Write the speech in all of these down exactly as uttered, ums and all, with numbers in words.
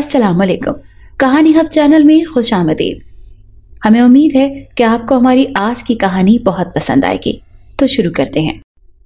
अस्सलाम वालेकुम। कहानी हब चैनल में खुश आमदीद। हमें उम्मीद है कि आपको हमारी आज की कहानी बहुत पसंद आएगी, तो शुरू करते हैं।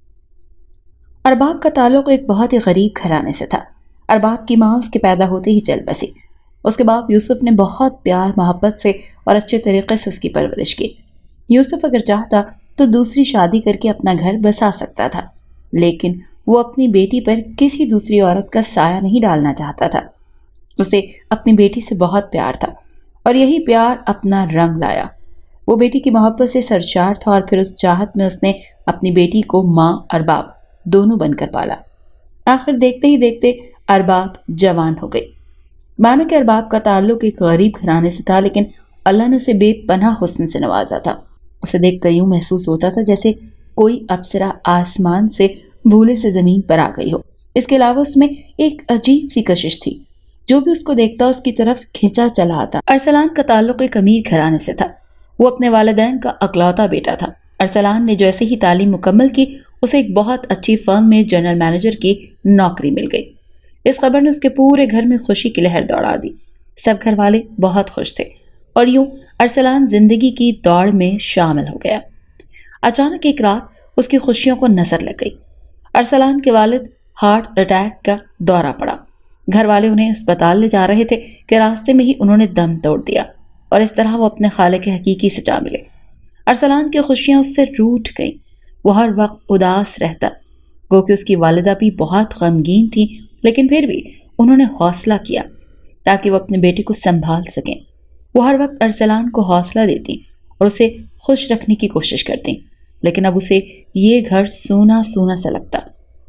अरबाब का ताल्लुक एक बहुत ही गरीब घराने से था। अरबाब की माँ उसके पैदा होते ही चल बसी। उसके बाप यूसुफ ने बहुत प्यार मोहब्बत से और अच्छे तरीके से उसकी परवरिश की। यूसुफ अगर चाहता तो दूसरी शादी करके अपना घर बसा सकता था, लेकिन वो अपनी बेटी पर किसी दूसरी औरत का साया नहीं डालना चाहता था। उसे अपनी बेटी से बहुत प्यार था और यही प्यार अपना रंग लाया। वो बेटी की मोहब्बत से सरशार था और फिर उस चाहत में उसने अपनी बेटी को माँ और बाप दोनों बनकर पाला। आखिर देखते ही देखते अरबाब जवान हो गई। मानो कि अरबाब का ताल्लुक एक गरीब घराने से था, लेकिन अल्लाह ने उसे बेपनाह हुस्न से नवाजा था। उसे देखकर यूं महसूस होता था जैसे कोई अप्सरा आसमान से भूले से जमीन पर आ गई हो। इसके अलावा उसमें एक अजीब सी कशिश थी। जो भी उसको देखता उसकी तरफ खींचा चला आता। अरसलान का ताल्लुक एक अमीर घराने से था। वो अपने वालिदैन का अकलौता बेटा था। अरसलान ने जैसे ही तालीम मुकम्मल की, उसे एक बहुत अच्छी फर्म में जनरल मैनेजर की नौकरी मिल गई। इस खबर ने उसके पूरे घर में खुशी की लहर दौड़ा दी। सब घर वाले बहुत खुश थे और यूं अरसलान जिंदगी की दौड़ में शामिल हो गया। अचानक एक रात उसकी खुशियों को नजर लग गई। अरसलान के वालिद हार्ट अटैक का दौरा पड़ा। घर वाले उन्हें अस्पताल ले जा रहे थे कि रास्ते में ही उन्होंने दम तोड़ दिया और इस तरह वो अपने खालिक हकीकी से जा मिले। अरसलान की खुशियां उससे रूठ गईं। वो हर वक्त उदास रहता, गो कि उसकी वालिदा भी बहुत गमगीन थी, लेकिन फिर भी उन्होंने हौसला किया ताकि वो अपने बेटे को संभाल सकें। वो हर वक्त अरसलान को हौसला देती और उसे खुश रखने की कोशिश करती, लेकिन अब उसे ये घर सूना सूना सा लगता।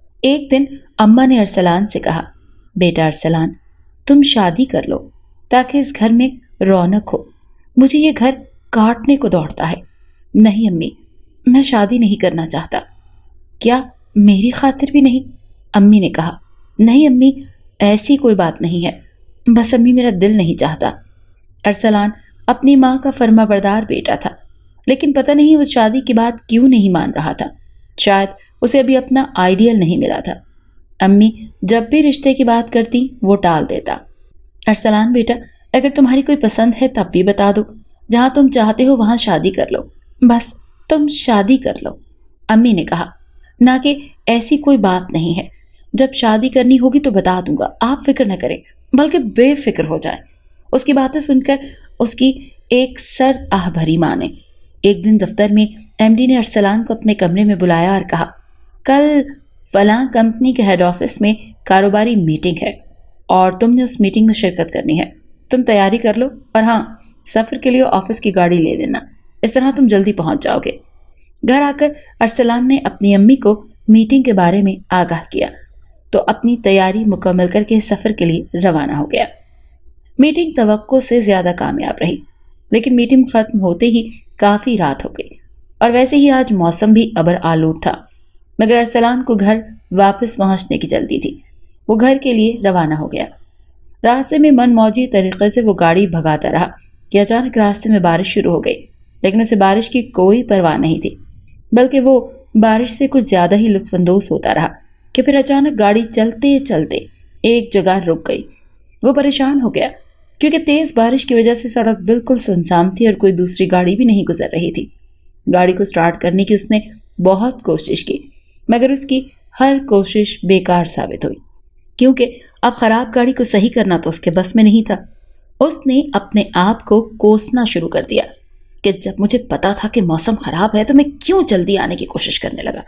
एक दिन अम्मा ने अरसलान से कहा, बेटा अरसलान, तुम शादी कर लो ताकि इस घर में रौनक हो। मुझे ये घर काटने को दौड़ता है। नहीं अम्मी, मैं शादी नहीं करना चाहता। क्या मेरी खातिर भी नहीं? अम्मी ने कहा। नहीं अम्मी, ऐसी कोई बात नहीं है, बस अम्मी मेरा दिल नहीं चाहता। अरसलान अपनी माँ का फर्माबरदार बेटा था, लेकिन पता नहीं वो शादी की बात क्यों नहीं मान रहा था। शायद उसे अभी अपना आइडियल नहीं मिला था। अम्मी जब भी रिश्ते की बात करती वो टाल देता। अरसलान बेटा, अगर तुम्हारी कोई पसंद है तब भी बता दो। जहां तुम चाहते हो वहां शादी कर लो, बस तुम शादी कर लो। अम्मी ने कहा। ना कि ऐसी कोई बात नहीं है, जब शादी करनी होगी तो बता दूंगा, आप फिक्र न करें, बल्कि बेफिक्र हो जाए। उसकी बातें सुनकर उसकी एक सर्द आह भरी माँ ने एक दिन दफ्तर में एमडी ने अरसलान को अपने कमरे में बुलाया और कहा, कल फलां कंपनी के हेड ऑफिस में कारोबारी मीटिंग है और तुमने उस मीटिंग में शिरकत करनी है। तुम तैयारी कर लो और हाँ, सफ़र के लिए ऑफिस की गाड़ी ले लेना, इस तरह तुम जल्दी पहुंच जाओगे। घर आकर अरसलान ने अपनी अम्मी को मीटिंग के बारे में आगाह किया तो अपनी तैयारी मुकम्मल करके सफ़र के लिए रवाना हो गया। मीटिंग तवक्को से ज़्यादा कामयाब रही, लेकिन मीटिंग ख़त्म होते ही काफ़ी रात हो गई और वैसे ही आज मौसम भी अबर आलूद था, मगर अरसलान को घर वापस पहुंचने की जल्दी थी। वो घर के लिए रवाना हो गया। रास्ते में मनमौजी तरीके से वो गाड़ी भगाता रहा कि अचानक रास्ते में बारिश शुरू हो गई, लेकिन उसे बारिश की कोई परवाह नहीं थी, बल्कि वो बारिश से कुछ ज़्यादा ही लुत्फानंदोज होता रहा कि फिर अचानक गाड़ी चलते चलते एक जगह रुक गई। वो परेशान हो गया क्योंकि तेज़ बारिश की वजह से सड़क बिल्कुल सुनसान थी और कोई दूसरी गाड़ी भी नहीं गुजर रही थी। गाड़ी को स्टार्ट करने की उसने बहुत कोशिश की, मगर उसकी हर कोशिश बेकार साबित हुई, क्योंकि अब खराब गाड़ी को सही करना तो उसके बस में नहीं था। उसने अपने आप को कोसना शुरू कर दिया कि जब मुझे पता था कि मौसम खराब है तो मैं क्यों जल्दी आने की कोशिश करने लगा।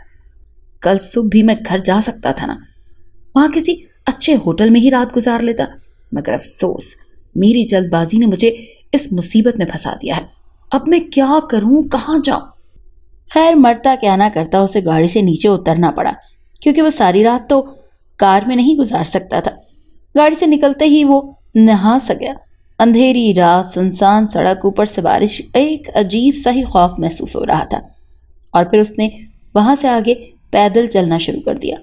कल सुबह भी मैं घर जा सकता था ना, वहां किसी अच्छे होटल में ही रात गुजार लेता, मगर अफसोस मेरी जल्दबाजी ने मुझे इस मुसीबत में फंसा दिया है। अब मैं क्या करूं, कहां जाऊं? खैर, मरता क्या ना करता, उसे गाड़ी से नीचे उतरना पड़ा, क्योंकि वो सारी रात तो कार में नहीं गुजार सकता था। गाड़ी से निकलते ही वो नहा सा गया। अंधेरी रात, सुनसान सड़क, ऊपर से बारिश, एक अजीब सा ही खौफ महसूस हो रहा था। और फिर उसने वहां से आगे पैदल चलना शुरू कर दिया।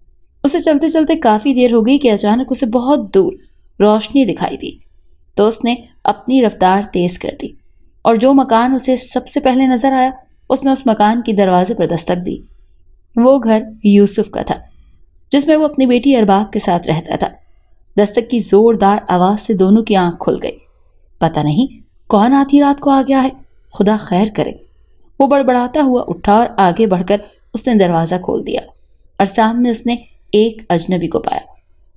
उसे चलते चलते काफी देर हो गई कि अचानक उसे बहुत दूर रोशनी दिखाई दी, तो उसने अपनी रफ्तार तेज कर दी और जो मकान उसे सबसे पहले नजर आया उसने उस मकान की दरवाजे पर दस्तक दी। वो घर यूसुफ का था, जिसमें वो अपनी बेटी अरबाब के साथ रहता था। दस्तक की जोरदार आवाज से दोनों की आंख खुल गई। पता नहीं कौन आधी रात को आ गया है, खुदा खैर करे। वो बड़बड़ाता हुआ उठा और आगे बढ़कर उसने दरवाजा खोल दिया और सामने उसने एक अजनबी को पाया।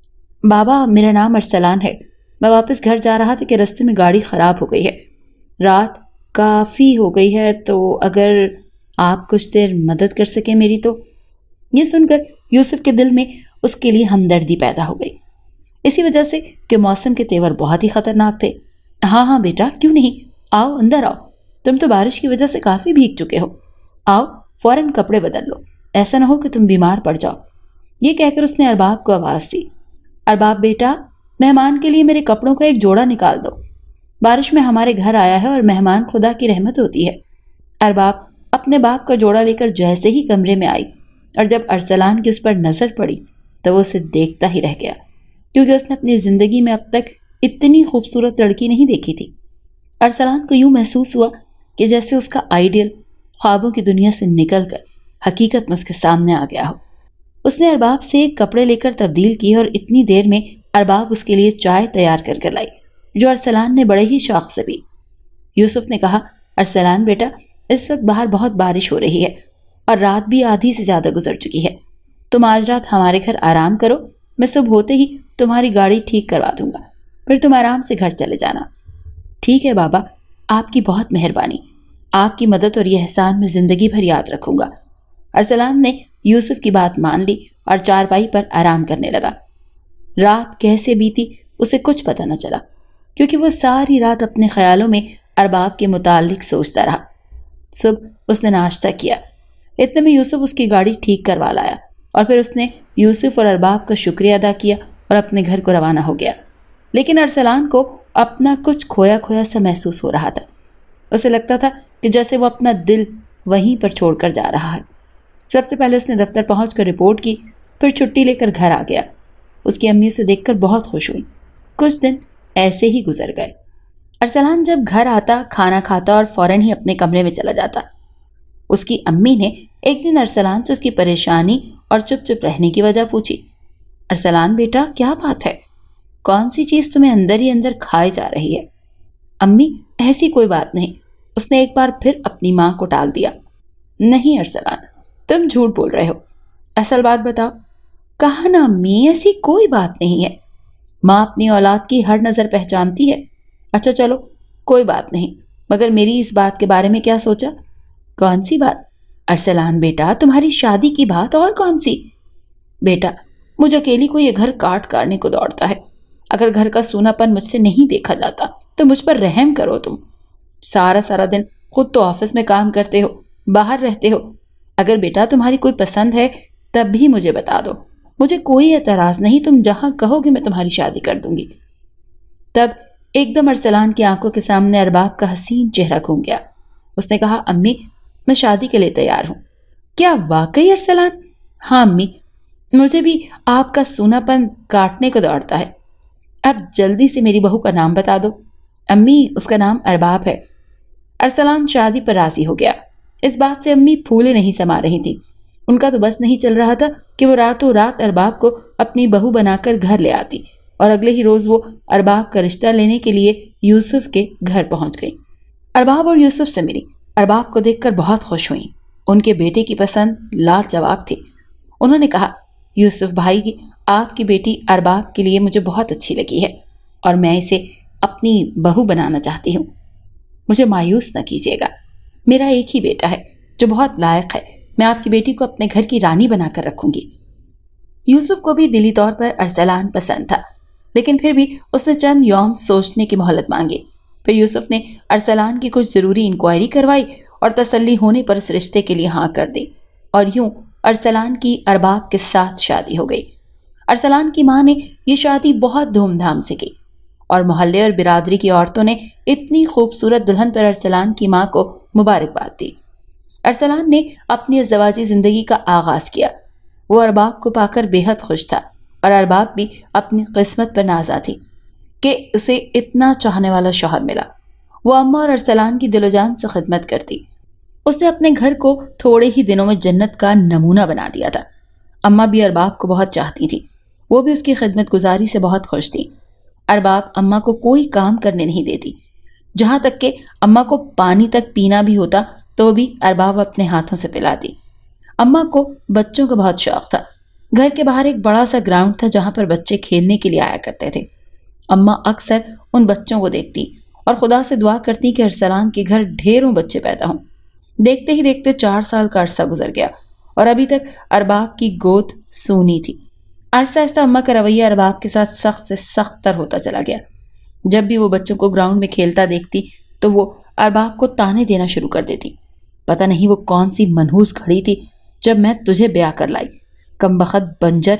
बाबा, मेरा नाम अरसलान है। मैं वापस घर जा रहा था कि रास्ते में गाड़ी खराब हो गई है। रात काफी हो गई है, तो अगर आप कुछ देर मदद कर सके मेरी तो। ये सुनकर यूसुफ के दिल में उसके लिए हमदर्दी पैदा हो गई, इसी वजह से कि मौसम के तेवर बहुत ही खतरनाक थे। हाँ हाँ बेटा, क्यों नहीं, आओ अंदर आओ। तुम तो बारिश की वजह से काफी भीग चुके हो। आओ फौरन कपड़े बदल लो, ऐसा ना हो कि तुम बीमार पड़ जाओ। ये कहकर उसने अरबाब को आवाज दी। अरबाब बेटा, मेहमान के लिए मेरे कपड़ों का एक जोड़ा निकाल दो। बारिश में हमारे घर आया है और मेहमान खुदा की रहमत होती है। अरबाब अपने बाप का जोड़ा लेकर जैसे ही कमरे में आई और जब अरसलान की उस पर नजर पड़ी तो वो उसे देखता ही रह गया, क्योंकि उसने अपनी जिंदगी में अब तक इतनी खूबसूरत लड़की नहीं देखी थी। अरसलान को यूं महसूस हुआ कि जैसे उसका आइडियल ख्वाबों की दुनिया से निकलकर हकीकत में उसके सामने आ गया हो। उसने अरबाब से कपड़े लेकर तब्दील किए और इतनी देर में अरबाब उसके लिए चाय तैयार कर कर लाई, जो अरसलान ने बड़े ही शौक से पी। यूसुफ ने कहा, अरसलान बेटा, इस वक्त बाहर बहुत बारिश हो रही है और रात भी आधी से ज्यादा गुजर चुकी है। तुम आज रात हमारे घर आराम करो, मैं सुबह होते ही तुम्हारी गाड़ी ठीक करवा दूंगा, फिर तुम आराम से घर चले जाना। ठीक है बाबा, आपकी बहुत मेहरबानी। आपकी मदद और यह एहसान मैं जिंदगी भर याद रखूंगा। अरसलान ने यूसुफ की बात मान ली और चारपाई पर आराम करने लगा। रात कैसे बीती उसे कुछ पता न चला, क्योंकि वो सारी रात अपने ख्यालों में अरबाब के मुतालिक सोचता रहा। सुबह उसने नाश्ता किया, इतने में यूसुफ उसकी गाड़ी ठीक करवा लाया और फिर उसने यूसुफ और अरबाब का शुक्रिया अदा किया और अपने घर को रवाना हो गया। लेकिन अरसलान को अपना कुछ खोया खोया सा महसूस हो रहा था। उसे लगता था कि जैसे वो अपना दिल वहीं पर छोड़कर जा रहा है। सबसे पहले उसने दफ्तर पहुंचकर रिपोर्ट की, फिर छुट्टी लेकर घर आ गया। उसकी अम्मी उसे देखकर बहुत खुश हुई। कुछ दिन ऐसे ही गुजर गए। अरसलान जब घर आता, खाना खाता और फौरन ही अपने कमरे में चला जाता। उसकी अम्मी ने एक दिन अरसलान से उसकी परेशानी और चुप चुप रहने की वजह पूछी। अरसलान बेटा, क्या बात है? कौन सी चीज तुम्हें अंदर ही अंदर खाए जा रही है? अम्मी, ऐसी कोई बात नहीं। उसने एक बार फिर अपनी मां को टाल दिया। नहीं अरसलान, तुम झूठ बोल रहे हो, असल बात बताओ। कहा ना अम्मी, ऐसी कोई बात नहीं है। माँ अपनी औलाद की हर नजर पहचानती है। अच्छा चलो कोई बात नहीं, मगर मेरी इस बात के बारे में क्या सोचा? कौन सी बात? अरसलान बेटा, तुम्हारी शादी की बात। और कौन सी? बेटा, मुझे अकेली को ये घर काट काटने को दौड़ता है। अगर घर का सूनापन मुझसे नहीं देखा जाता तो मुझ पर रहम करो। तुम सारा सारा दिन खुद तो ऑफिस में काम करते हो, बाहर रहते हो। अगर बेटा तुम्हारी कोई पसंद है तब भी मुझे बता दो, मुझे कोई एतराज नहीं। तुम जहां कहोगे मैं तुम्हारी शादी कर दूंगी। तब एकदम अरसलान की आंखों के सामने अरबाब का हसीन चेहरा घूम गया। उसने कहा, अम्मी, मैं शादी के लिए तैयार हूं। क्या वाकई अरसलान? हाँ अम्मी, मुझे भी आपका सूनापन काटने को दौड़ता है। अब जल्दी से मेरी बहू का नाम बता दो। अम्मी, उसका नाम अरबाब है। अरसलान शादी पर राजी हो गया। इस बात से अम्मी फूले नहीं समा रही थी। उनका तो बस नहीं चल रहा था कि वो रातों रात अरबाब को अपनी बहू बनाकर घर ले आती और अगले ही रोज वो अरबाब का रिश्ता लेने के लिए यूसुफ के घर पहुंच गई। अरबाब और यूसुफ से मिली। अरबाब को देखकर बहुत खुश हुई। उनके बेटे की पसंद लाजवाब थी। उन्होंने कहा, यूसुफ भाई की आपकी बेटी अरबाब के लिए मुझे बहुत अच्छी लगी है और मैं इसे अपनी बहू बनाना चाहती हूँ। मुझे मायूस न कीजिएगा, मेरा एक ही बेटा है जो बहुत लायक है। मैं आपकी बेटी को अपने घर की रानी बनाकर रखूंगी। यूसुफ को भी दिली तौर पर अरसलान पसंद था, लेकिन फिर भी उसने चंद यौम सोचने की मोहलत मांगी। फिर यूसुफ ने अरसलान की कुछ जरूरी इंक्वायरी करवाई और तसल्ली होने पर इस रिश्ते के लिए हाँ कर दी और यूं अरसलान की अरबाब के साथ शादी हो गई। अरसलान की मां ने यह शादी बहुत धूमधाम से की और मोहल्ले और बिरादरी की औरतों ने इतनी खूबसूरत दुल्हन पर अरसलान की मां को मुबारकबाद दी। अरसलान ने अपनी अज़दवाजी जिंदगी का आगाज किया। वो अरबाब को पाकर बेहद खुश था और अरबाब भी अपनी किस्मत पर नाज़ा थी कि उसे इतना चाहने वाला शौहर मिला। वो अम्मा और अरसलान की दिलोजान से खिदमत करती। उसने अपने घर को थोड़े ही दिनों में जन्नत का नमूना बना दिया था। अम्मा भी अरबाब को बहुत चाहती थी। وہ بھی اس کی خدمت گزاری سے بہت خوش تھی۔ ارباب اماں کو کوئی کام کرنے نہیں دیتی، جہاں تک کہ اماں کو پانی تک پینا بھی ہوتا تو بھی ارباب اپنے ہاتھوں سے پلاتی۔ اماں کو بچوں کا بہت شوق تھا۔ گھر کے باہر ایک بڑا سا گراؤنڈ تھا جہاں پر بچے کھیلنے کے لیے آیا کرتے تھے۔ اماں اکثر ان بچوں کو دیکھتی اور خدا سے دعا کرتی کہ ارسلان کے گھر ڈھیروں بچے پیدا ہوں۔ دیکھتے ہی دیکھتے چار سال کا عرصہ گزر گیا اور ابھی تک ارباب کی گود سونی تھی۔ آہستہ آہستہ اماں کا رویہ ارباب کے ساتھ سخت سے سخت تر ہوتا چلا گیا۔ جب بھی وہ بچوں کو گراؤنڈ میں کھیلتا دیکھتی تو وہ ارباب کو تانے دینا شروع کر دیتی۔ پتہ نہیں وہ کون سی منحوس گھڑی تھی جب میں تجھے بیاہ کر لائی، کمبخت بنجر،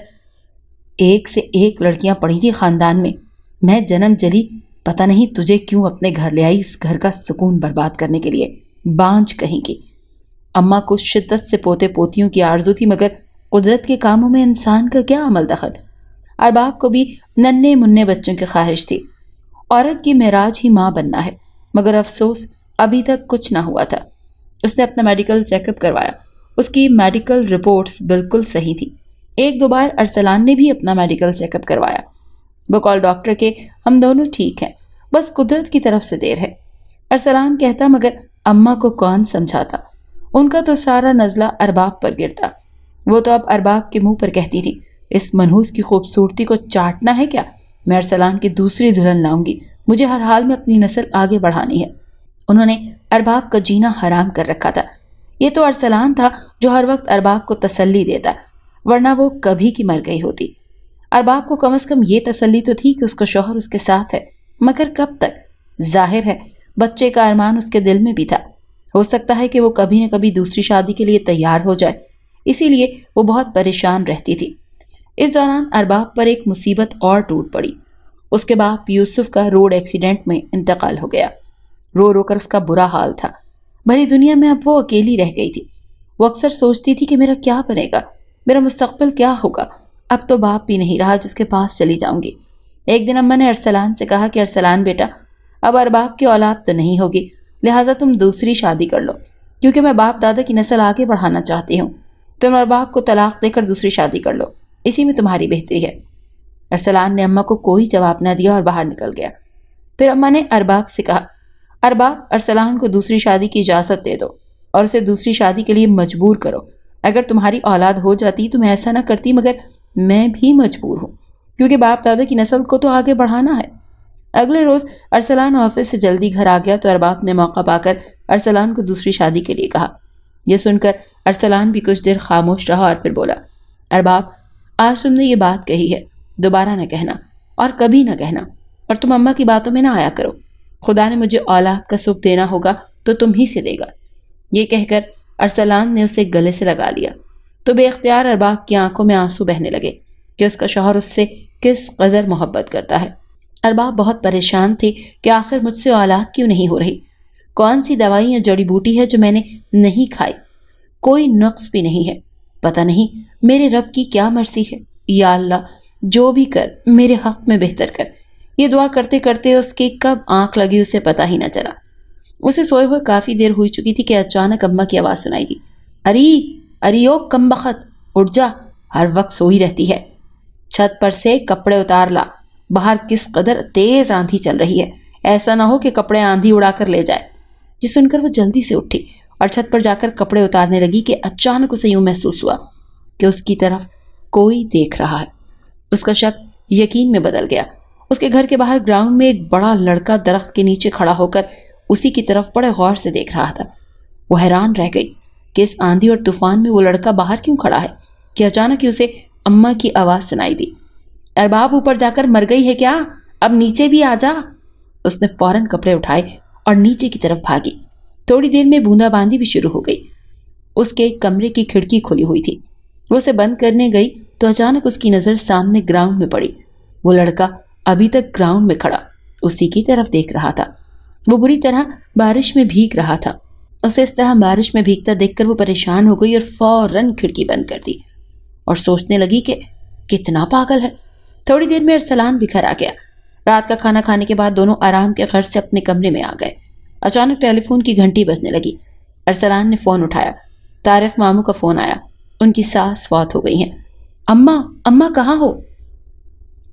ایک سے ایک لڑکیاں پڑی تھی خاندان میں، میں جنم جلی، پتہ نہیں تجھے کیوں اپنے گھر لے آئی اس گھر کا سکون برباد کرنے کے لیے، بانجھ کہیں کی۔ اماں کو شدت سے پوتے پوتیوں کی آرزو تھی، مگر قدرت کے کاموں میں انسان کا کیا عمل دخل۔ ارباب کو بھی ننھے منھے بچوں کی خواہش تھی۔ عورت کی معراج ہی ماں بننا ہے، مگر افسوس ابھی تک کچھ نہ ہوا تھا۔ اس نے اپنا میڈیکل چیک اپ کروایا، اس کی میڈیکل رپورٹس بالکل صحیح تھی۔ ایک دو بار ارسلان نے بھی اپنا میڈیکل چیک اپ کروایا۔ وہ کال ڈاکٹر کے ہم دونوں ٹھیک ہیں، بس قدرت کی طرف سے دیر ہے، ارسلان کہتا، مگر اماں کو کون سمجھاتا؟ ان کا تو سارا نزلہ ارباب پر گرتا۔ وہ تو اب ارباب کے منہ پر کہتی تھی، اس منحوس کی خوبصورتی کو چاٹنا ہے کیا؟ میں ارسلان کی دوسری دلہن لاؤں گی، مجھے ہر حال میں اپنی نسل آگے بڑھانی ہے۔ انہوں نے ارباب کا جینا حرام کر رکھا تھا۔ یہ تو ارسلان تھا جو ہر وقت ارباب کو تسلی دیتا، ورنہ وہ کبھی کی مر گئی ہوتی۔ ارباب کو کم از کم یہ تسلی تو تھی کہ اس کا شوہر اس کے ساتھ ہے، مگر کب تک؟ ظاہر ہے بچے کا ارمان اس کے دل میں بھی تھا۔ ہو سکتا ہے کہ وہ کبھی نہ کبھی دوسری شادی کے لیے تیار ہو جائے، اسی لیے وہ بہت پریشان رہتی تھی۔ اس دوران ارباب پر ایک مصیبت اور ٹوٹ پڑی۔ اس کے باپ یوسف کا روڈ ایکسیڈنٹ میں انتقال ہو گیا۔ رو رو کر اس کا برا حال تھا۔ بھری دنیا میں اب وہ اکیلی رہ گئی تھی۔ وہ اکثر سوچتی تھی کہ میرا کیا بنے گا، میرا مستقبل کیا ہوگا۔ اب تو باپ بھی نہیں رہا جس کے پاس چلی جاؤں گی۔ ایک دن اماں نے ارسلان سے کہا کہ ارسلان بیٹا، اب ارباب کی اولاد تو نہیں ہوگی، لہٰذا تم دوسری شادی کر لو، کیونکہ میں باپ دادا کی نسل آگے بڑھانا چاہتی ہوں۔ تم ارباب کو طلاق دے کر دوسری شادی کر لو، اسی میں تمہاری بہتری ہے۔ ارسلان نے اماں کو کوئی جواب نہ دیا اور باہر نکل گیا۔ پھر اماں نے ارباب سے کہا، ارباب ارسلان کو دوسری شادی کی اجازت دے دو اور اسے دوسری شادی کے لیے مجبور کرو۔ اگر تمہاری اولاد ہو جاتی تو میں ایسا نہ کرتی، مگر میں بھی مجبور ہوں، کیونکہ باپ دادا کی نسل کو تو آگے بڑھانا ہے۔ اگلے روز ارسلان آفس سے جلدی گھر آ گیا تو ارباب نے موقع پا کر ارسلان کو دوسری شادی کے لیے کہا۔ یہ سن کر ارسلان بھی کچھ دیر خاموش رہا اور پھر بولا، ارباب آج تم نے یہ بات کہی ہے، دوبارہ نہ کہنا اور کبھی نہ کہنا، اور تم اماں کی باتوں میں نہ آیا کرو۔ خدا نے مجھے اولاد کا سکھ دینا ہوگا تو تم ہی سے دے گا۔ یہ کہہ کر ارسلان نے اسے گلے سے لگا لیا تو بے اختیار ارباب کی آنکھوں میں آنسو بہنے لگے کہ اس کا شوہر اس سے کس قدر محبت کرتا ہے۔ ارباب بہت پریشان تھی کہ آخر مجھ سے اولاد کیوں نہیں ہو رہی، کون سی دوائی یا جڑی بوٹی ہے جو میں نے نہیں کھائی، کوئی نقص بھی نہیں ہے، پتہ نہیں میرے رب کی کیا مرضی ہے۔ یا اللہ جو بھی کر میرے حق میں بہتر کر۔ یہ دعا کرتے کرتے اس کی کب آنکھ لگی اسے پتہ ہی نہ چلا۔ اسے سوئے ہوئے کافی دیر ہوئی چکی تھی کہ اچانک اماں کی آواز سنائی دی، اری اری او کمبخت، اٹھ جا، ہر وقت سوئی رہتی ہے، چھت پر سے کپڑے اتار لا، باہر کس قدر تیز آندھی چل رہی ہے، ایسا نہ ہو کہ کپڑے آندھی اڑا کر لے جائے۔ یہ سن کر وہ جلدی سے اٹھی اور چھت پر جا کر کپڑے اتارنے لگی کہ اچانک اسے یوں محسوس ہوا کہ اس کی طرف کوئی دیکھ رہا ہے۔ اس کا شک یقین میں بدل گیا۔ اس کے گھر کے باہر گراؤنڈ میں ایک بڑا لڑکا درخت کے نیچے کھڑا ہو کر اسی کی طرف بڑے غور سے دیکھ رہا تھا۔ وہ حیران رہ گئی کہ اس آندھی اور طوفان میں وہ لڑکا باہر کیوں کھڑا ہے کہ اچانک ہی اسے اماں کی آواز سنائی دی، ارباب اوپر جا کر مر گئی ہے کیا؟ اب نیچے بھی آ جا۔ اس نے فوراً کپڑے اٹھائے اور نیچے کی طرف بھاگی۔ تھوڑی دیر میں بوندا باندی بھی شروع ہو گئی۔ اس کے کمرے کی کھڑکی کھلی ہوئی تھی۔ وہ اسے بند کرنے گئی تو اچانک اس کی نظر سامنے گراؤنڈ میں پڑی۔ وہ لڑکا ابھی تک گراؤنڈ میں کھڑا اسی کی طرف دیکھ رہا تھا۔ وہ بری طرح بارش میں بھیگ رہا تھا۔ اسے اس طرح بارش میں بھیگتا دیکھ کر وہ پریشان ہو گئی اور فوراً کھڑکی بند کر دی اور سوچنے لگی کہ کتنا پاگل ہے۔ تھوڑی دیر میں ارسلان بھی گھر آ گیا۔ رات کا کھانا کھانے کے بعد دونوں آرام کے غرض سے اپنے کمرے میں آ گئے۔ اچانک ٹیلی فون کی گھنٹی بجنے لگی۔ ارسلان نے فون اٹھایا۔ طارق ماموں کا فون آیا، ان کی ساس فوت ہو گئی ہیں۔ اماں اماں کہاں ہو؟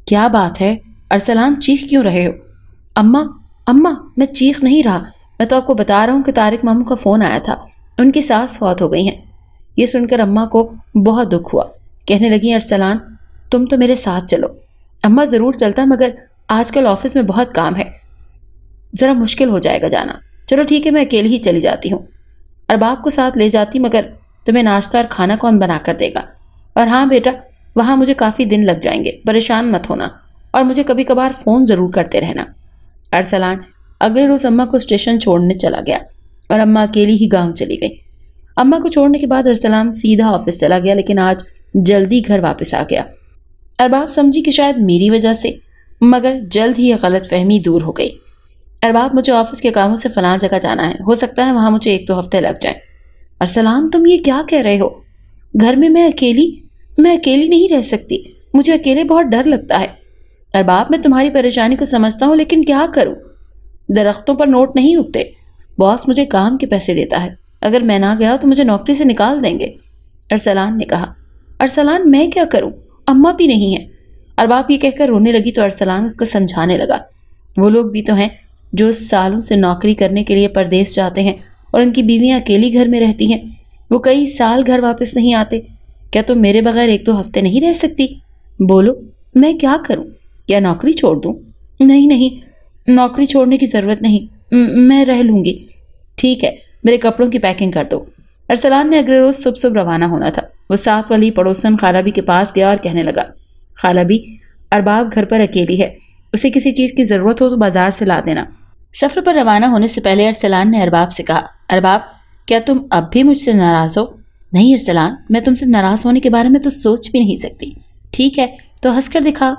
کیا بات ہے ارسلان، چیخ کیوں رہے ہو؟ اماں اماں میں چیخ نہیں رہا، میں تو آپ کو بتا رہا ہوں کہ طارق ماموں کا فون آیا تھا، ان کی ساس فوت ہو گئی ہیں۔ یہ سن کر اماں کو بہت دکھ ہوا، کہنے لگی ارسلان تم تو میرے ساتھ چلو۔ اماں ضرور چلتا، مگر آج کل آفس میں بہت کام ہے، ذرا مشکل ہو جائے گا جانا۔ چلو ٹھیک ہے، میں اکیلی ہی چلی جاتی ہوں، ارباب کو ساتھ لے جاتی، مگر تمہیں ناشتہ اور کھانا کون بنا کر دے گا؟ اور ہاں بیٹا، وہاں مجھے کافی دن لگ جائیں گے، پریشان مت ہونا، اور مجھے کبھی کبھار فون ضرور کرتے رہنا۔ ارسلان اگلے روز اماں کو اسٹیشن چھوڑنے چلا گیا اور اماں اکیلی ہی گاؤں چلی گئی۔ اماں کو چھوڑنے کے بعد ارسلان سیدھا آفس چلا گیا، لیکن آج جلدی گھر واپس آ گیا۔ ارباب سمجھی کہ شاید میری وجہ سے، مگر جلد ہی یہ غلط فہمی دور ہو گئی۔ ارباب مجھے آفس کے کاموں سے فلاں جگہ جانا ہے، ہو سکتا ہے وہاں مجھے ایک دو ہفتے لگ جائیں۔ ارسلان تم یہ کیا کہہ رہے ہو؟ گھر میں میں اکیلی میں اکیلی نہیں رہ سکتی، مجھے اکیلے بہت ڈر لگتا ہے۔ ارباب میں تمہاری پریشانی کو سمجھتا ہوں، لیکن کیا کروں؟ درختوں پر نوٹ نہیں اگتے، باس مجھے کام کے پیسے دیتا ہے، اگر میں نہ گیا تو مجھے نوکری سے نکال دیں گے۔ ارسلان نے کہا۔ ارسلان میں کیا کروں، اماں بھی نہیں ہے۔ ارباب یہ کہہ کر رونے لگی تو ارسلان اس کو سمجھانے لگا، وہ لوگ بھی تو ہیں جو سالوں سے نوکری کرنے کے لیے پردیس جاتے ہیں اور ان کی بیویاں اکیلی گھر میں رہتی ہیں، وہ کئی سال گھر واپس نہیں آتے۔ کیا تم میرے بغیر ایک دو ہفتے نہیں رہ سکتی؟ بولو میں کیا کروں؟ کیا نوکری چھوڑ دوں؟ نہیں نہیں، نوکری چھوڑنے کی ضرورت نہیں، میں رہ لوں گی۔ ٹھیک ہے، میرے کپڑوں کی پیکنگ کر دو۔ ارسلان نے اگلے روز صبح صبح روانہ ہونا تھا۔ وہ ساتھ والی پڑوسن خالہ بی کے پاس گیا اور کہنے لگا، خالہ بی، ارباب گھر پر اکیلی ہے، اسے کسی چیز کی ضرورت ہو تو بازار سے لا دینا۔ سفر پر روانہ ہونے سے پہلے ارسلان نے ارباب سے کہا، ارباب کیا تم اب بھی مجھ سے ناراض ہو؟ نہیں ارسلان، میں تم سے ناراض ہونے کے بارے میں تو سوچ بھی نہیں سکتی۔ ٹھیک ہے تو ہنس کر دکھا۔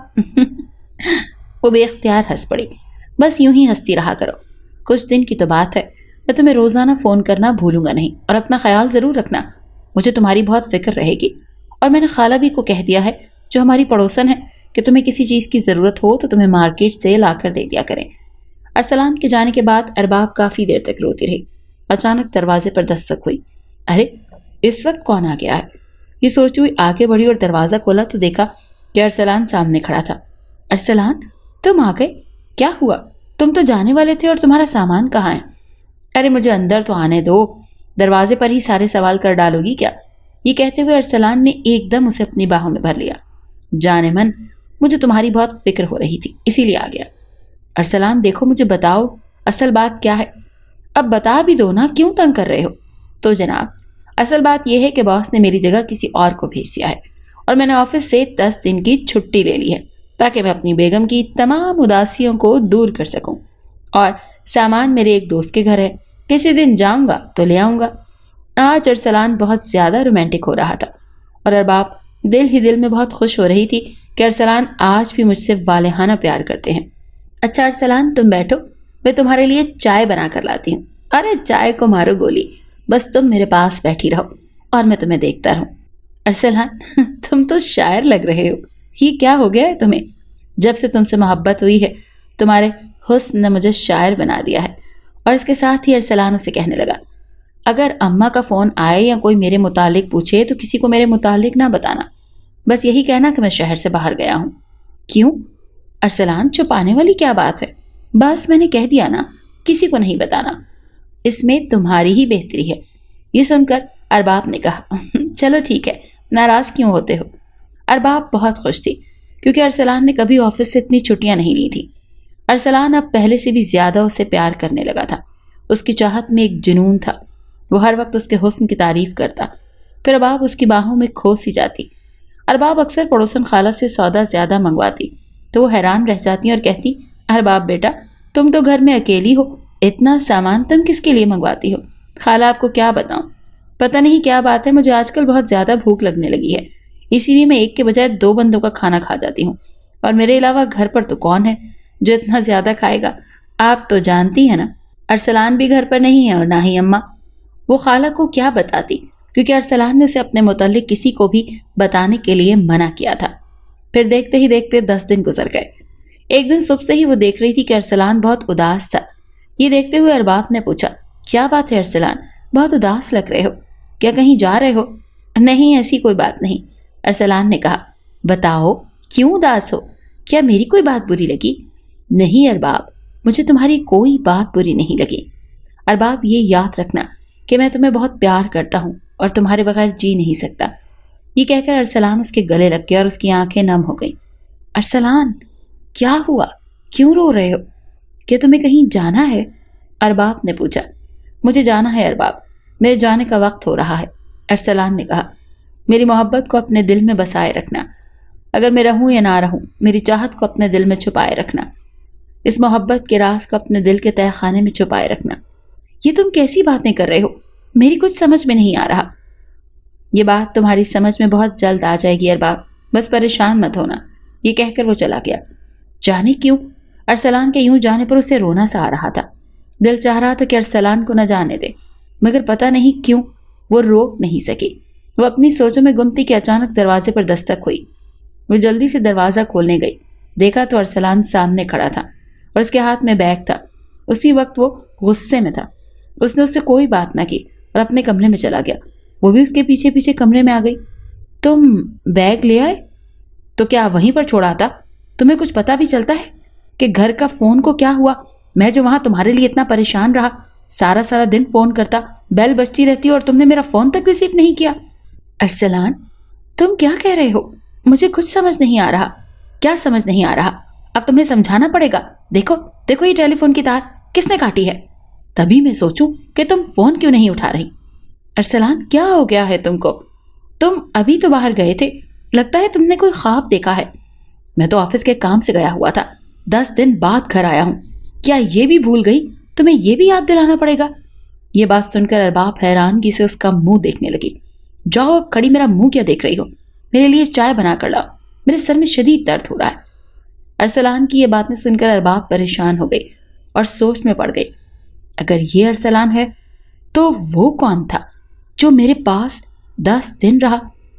وہ بے اختیار ہنس پڑی۔ بس یوں ہی ہنستی رہا کرو، کچھ دن کی تو بات ہے، میں تمہیں روزانہ فون کرنا بھولوں گا نہیں، اور اپنا خیال ضرور رکھنا، مجھے تمہاری بہت فکر رہے گی۔ اور میں نے خالہ بھی کو کہہ دیا ہے جو ہماری پڑوسن ہے کہ تمہیں کسی چیز کی ضرورت ہو تو تمہیں مارکیٹ سے لا کر دے دیا کریں۔ ارسلان کے جانے کے بعد ارباب کافی دیر تک روتی رہی۔ اچانک دروازے پر دستک ہوئی۔ ارے اس وقت کون آ گیا ہے؟ یہ سوچتی ہوئی آگے بڑھی اور دروازہ کھولا تو دیکھا کہ ارسلان سامنے کھڑا تھا۔ ارسلان تم آ گئے؟ کیا ہوا؟ تم تو جانے والے تھے، اور تمہارا سامان کہاں ہے؟ ارے مجھے اندر تو آنے دو، دروازے پر ہی سارے سوال کر ڈالو گی کیا؟ یہ کہتے ہوئے ارسلان نے ایک دم اسے اپنی باہوں میں بھر لیا۔ جانے من، مجھے تمہاری بہت فکر ہو رہی تھی، اسی لیے آ گیا۔ ارسلان دیکھو مجھے بتاؤ اصل بات کیا ہے؟ اب بتا بھی دو نا، کیوں تنگ کر رہے ہو؟ تو جناب اصل بات یہ ہے کہ باس نے میری جگہ کسی اور کو بھیج دیا ہے، اور میں نے آفس سے دس دن کی چھٹی لے لی ہے تاکہ میں اپنی بیگم کی تمام اداسیوں کو دور کر سکوں، اور سامان میرے ایک دوست کے گھر ہے، کسی دن جاؤں گا تو لے آؤں گا۔ آج ارسلان بہت زیادہ رومانٹک ہو رہا تھا، اور ارباب دل ہی دل میں بہت خوش ہو رہی تھی کہ ارسلان آج بھی مجھ سے والہانہ پیار کرتے ہیں۔ اچھا ارسلان تم بیٹھو، میں تمہارے لیے چائے بنا کر لاتی ہوں۔ ارے چائے کو مارو گولی، بس تم میرے پاس بیٹھی رہو اور میں تمہیں دیکھتا رہوں۔ ارسلان تم تو شاعر لگ رہے ہو، یہ کیا ہو گیا ہے تمہیں؟ جب سے تم سے محبت ہوئی ہے تمہارے حسن نے مجھے شاعر بنا دیا ہے۔ اور اس کے ساتھ ہی ارسلان اسے کہنے لگا، اگر اماں کا فون آئے یا کوئی میرے متعلق پوچھے تو کسی کو میرے متعلق نہ بتانا، بس یہی کہنا کہ میں شہر سے باہر گیا ہوں۔ کیوں؟ ارسلان چھپانے والی کیا بات ہے؟ بس میں نے کہہ دیا نا، کسی کو نہیں بتانا، اس میں تمہاری ہی بہتری ہے۔ یہ سن کر ارباب نے کہا، چلو ٹھیک ہے، ناراض کیوں ہوتے ہو؟ ارباب بہت خوش تھی کیونکہ ارسلان نے کبھی آفس سے اتنی چھٹیاں نہیں لی تھی۔ ارسلان اب پہلے سے بھی زیادہ اسے پیار کرنے لگا تھا، اس کی چاہت میں ایک جنون تھا، وہ ہر وقت اس کے حسن کی تعریف کرتا، پھر ارباب اس کی باہوں میں کھو سی جاتی۔ ارباب اکثر پڑوسن خالہ سے سودا زیادہ منگواتی تو وہ حیران رہ جاتی اور کہتی، ارباب بیٹا تم تو گھر میں اکیلی ہو، اتنا سامان تم کس کے لیے منگواتی ہو؟ خالہ آپ کو کیا بتاؤں، پتہ نہیں کیا بات ہے، مجھے آج کل بہت زیادہ بھوک لگنے لگی ہے، اسی لیے میں ایک کے بجائے دو بندوں کا کھانا کھا جاتی ہوں، اور میرے علاوہ گھر پر تو کون ہے جو اتنا زیادہ کھائے گا؟ آپ تو جانتی ہیں نا ارسلان بھی گھر پر نہیں ہے اور نہ ہی اماں۔ وہ خالہ کو کیا بتاتی کیونکہ ارسلان نے اسے اپنے متعلق کسی کو بھی بتانے کے لیے منع کیا تھا۔ پھر دیکھتے ہی دیکھتے دس دن گزر گئے۔ ایک دن صبح سے ہی وہ دیکھ رہی تھی کہ ارسلان بہت اداس تھا۔ یہ دیکھتے ہوئے ارباب نے پوچھا، کیا بات ہے ارسلان، بہت اداس لگ رہے ہو، کیا کہیں جا رہے ہو؟ نہیں ایسی کوئی بات نہیں، ارسلان نے کہا۔ بتاؤ کیوں اداس ہو، کیا میری کوئی بات بری لگی؟ نہیں ارباب، مجھے تمہاری کوئی بات بری نہیں لگی۔ ارباب یہ یاد رکھنا کہ میں تمہیں بہت پیار کرتا ہوں اور تمہارے بغیر جی نہیں سکتا۔ یہ کہہ کر ارسلان اس کے گلے لگ گیا اور اس کی آنکھیں نم ہو گئیں۔ ارسلان کیا ہوا؟ کیوں رو رہے ہو؟ کیا تمہیں کہیں جانا ہے؟ ارباب نے پوچھا۔ مجھے جانا ہے ارباب، میرے جانے کا وقت ہو رہا ہے، ارسلان نے کہا۔ میری محبت کو اپنے دل میں بسائے رکھنا، اگر میں رہوں یا نہ رہوں، میری چاہت کو اپنے دل میں چھپائے رکھنا، اس محبت کے راز کو اپنے دل کے تہہ خانے میں چھپائے رکھنا۔ یہ تم کیسی باتیں کر رہے ہو؟ میری کچھ سمجھ میں نہیں آ رہا۔ یہ بات تمہاری سمجھ میں بہت جلد آ جائے گی ارباب، بس پریشان مت ہونا۔ یہ کہہ کر وہ چلا گیا۔ جانے کیوں؟ ارسلان کے یوں جانے پر اسے رونا سا آ رہا تھا۔ دل چاہ رہا تھا کہ ارسلان کو نہ جانے دے، مگر پتہ نہیں کیوں وہ روک نہیں سکی۔ وہ اپنی سوچوں میں گم تھی کہ اچانک دروازے پر دستک ہوئی۔ وہ جلدی سے دروازہ کھولنے گئی، دیکھا تو ارسلان سامنے کھڑا تھا اور اس کے ہاتھ میں بیگ تھا۔ اسی وقت وہ غصے میں تھا۔ اس نے اس سے کوئی بات نہ کی اور اپنے کمرے میں چلا گیا۔ وہ بھی اس کے پیچھے پیچھے کمرے میں آ گئی۔ تم بیگ لے آئے؟ تو کیا وہیں پر چھوڑا تھا؟ تمہیں کچھ پتا بھی چلتا ہے کہ گھر کا فون کو کیا ہوا؟ میں جو وہاں تمہارے لیے اتنا پریشان رہا، سارا سارا دن فون کرتا، بیل بجتی رہتی اور تم نے میرا فون تک ریسیو نہیں کیا۔ ارسلان تم کیا کہہ رہے ہو؟ مجھے کچھ سمجھ نہیں آ رہا۔ کیا سمجھ نہیں آ رہا؟ اب تمہیں سمجھانا پڑے گا۔ دیکھو دیکھو یہ ٹیلی فون کی تار کس نے کاٹی ہے؟ تبھی میں سوچوں کہ تم فون کیوں نہیں اٹھا رہی۔ ارسلان کیا ہو گیا ہے تم کو؟ تم ابھی تو باہر گئے تھے، لگتا ہے تم نے کوئی خواب دیکھا ہے۔ میں تو آفس کے کام سے گیا ہوا تھا، دس دن بعد گھر آیا ہوں، کیا یہ بھی بھول گئی؟ تمہیں یہ بھی یاد دلانا پڑے گا؟ یہ بات سن کر ارباب حیرانگی سے اس کا منہ دیکھنے لگی۔ جاؤ اب کھڑی میرا منہ کیا دیکھ رہی ہو؟ میرے لیے چائے بنا کر لاؤ، میرے سر میں شدید درد ہو رہا ہے۔ ارسلان کی یہ باتیں سن کر ارباب پریشان ہو گئی اور سوچ میں پڑ گئی۔ اگر یہ ارسلان ہے تو وہ کون تھا جو میرے پاس دس دن رہا؟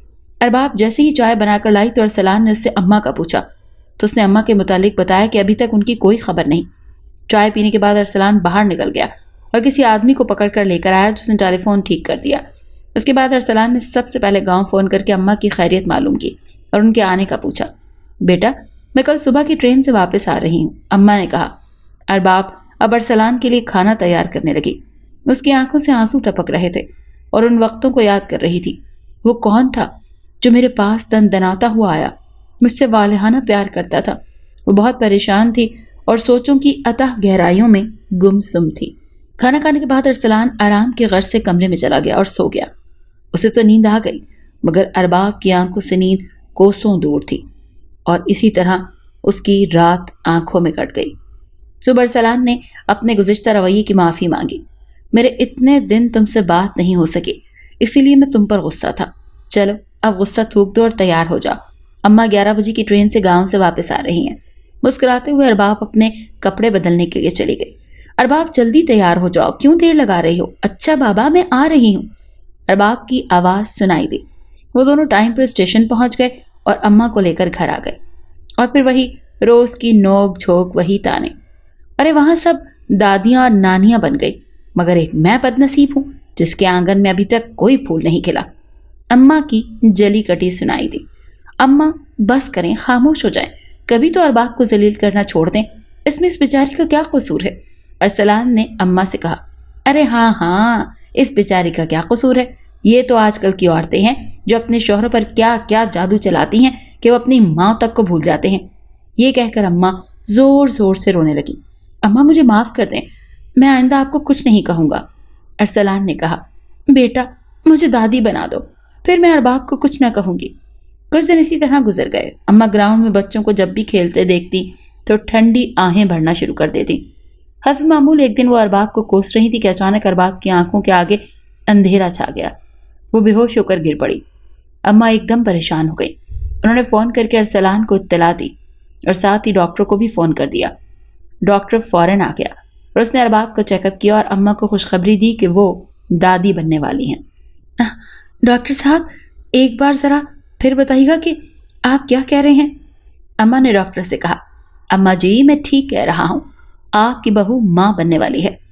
ارباب جیسے ہی چائے بنا کر لائی تو ارسلان نے اس سے اماں کا پوچھا تو اس نے اماں کے متعلق بتایا کہ ابھی تک ان کی کوئی خبر نہیں۔ چائے پینے کے بعد ارسلان باہر نکل گیا اور کسی آدمی کو پکڑ کر لے کر آیا جس نے ٹیلی فون ٹھیک کر دیا۔ اس کے بعد ارسلان نے سب سے پہلے گاؤں فون کر کے اماں کی خیریت معلوم کی اور ان کے آنے کا پوچھا۔ بیٹا میں کل صبح کی ٹرین سے واپس آ رہی ہوں، اماں نے کہا۔ ارباب اب ارسلان کے لیے کھانا تیار کرنے لگی۔ اس کی آنکھوں سے آنسو ٹپک رہے تھے اور ان وقتوں کو یاد کر رہی تھی۔ وہ کون تھا جو میرے پاس دن دناتا ہوا آیا، مجھ سے والہانہ پیار کرتا تھا؟ وہ بہت پریشان تھی اور سوچوں کی اتح گہرائیوں میں گم سم تھی۔ کھانا کھانے کے بعد ارسلان آرام کے غرض سے کمرے میں چلا گیا اور سو گیا۔ اسے تو نیند آ گئی مگر ارباب کی آنکھوں سے نیند کوسوں دور تھی اور اسی طرح اس کی رات آنکھوں میں کٹ گئی۔ صبح ارسلان نے اپنے گزشتہ رویے کی معافی مانگی۔ میرے اتنے دن تم سے بات نہیں ہو سکی، اسی لیے میں تم پر غصہ تھا۔ چلو اب غصہ تھوک دو اور تیار ہو جاؤ، اماں گیارہ بجے کی ٹرین سے گاؤں سے واپس آ رہی ہیں۔ مسکراتے ہوئے ارباب اپنے کپڑے بدلنے کے لیے چلی گئی۔ ارباب جلدی تیار ہو جاؤ، کیوں دیر لگا رہی ہو؟ اچھا بابا میں آ رہی ہوں، ارباب کی آواز سنائی دی۔ وہ دونوں ٹائم پر اسٹیشن پہنچ گئے اور اماں کو لے کر گھر آ گئے اور پھر وہی روز کی نوک جھوک، وہی تانے۔ ارے وہاں سب دادیاں اور نانیاں بن گئی مگر ایک میں بد نصیب ہوں جس کے آنگن میں ابھی تک کوئی پھول نہیں کھلا۔ اماں کی جلی کٹی سنائی دی۔ اماں بس کریں، خاموش ہو جائیں، کبھی تو ارباب کو ذلیل کرنا چھوڑ دیں، اس میں اس بیچاری کا کیا قصور ہے؟ ارسلان نے اماں سے کہا۔ ارے ہاں ہاں اس بیچاری کا کیا قصور ہے؟ یہ تو آج کل کی عورتیں ہیں جو اپنے شوہروں پر کیا کیا جادو چلاتی ہیں کہ وہ اپنی ماں تک کو بھول جاتے ہیں۔ یہ کہہ کر اماں زور زور سے رونے لگی۔ اماں مجھے معاف کر دیں، میں آئندہ آپ کو کچھ نہیں کہوں گا، ارسلان نے کہا۔ بیٹا مجھے دادی بنا دو، پھر میں ارباب کو کچھ نہ کہوں گی۔ کچھ دن اسی طرح گزر گئے۔ اماں گراؤنڈ میں بچوں کو جب بھی کھیلتے دیکھتی تو ٹھنڈی آہیں بھرنا شروع کر دیتی۔ حسب معمول ایک دن وہ ارباب کو کوس رہی تھی کہ اچانک ارباب کی آنکھوں کے آگے اندھیرا چھا گیا۔ وہ بے ہوش ہو کر گر پڑی۔ اماں ایک دم پریشان ہو گئی۔ انہوں نے فون کر کے ارسلان کو اطلاع دی اور ساتھ ہی ڈاکٹر کو بھی فون کر دیا۔ ڈاکٹر فوراً آ گیا اور اس نے ارباب کا چیک اپ کیا اور اماں کو خوشخبری دی کہ وہ دادی بننے والی ہیں۔ ڈاکٹر صاحب ایک بار ذرا پھر بتائیے گا کہ آپ کیا کہہ رہے ہیں؟ اماں نے ڈاکٹر سے کہا۔ اماں جی میں ٹھیک کہہ رہا ہوں، آپ کی بہو ماں بننے والی ہے۔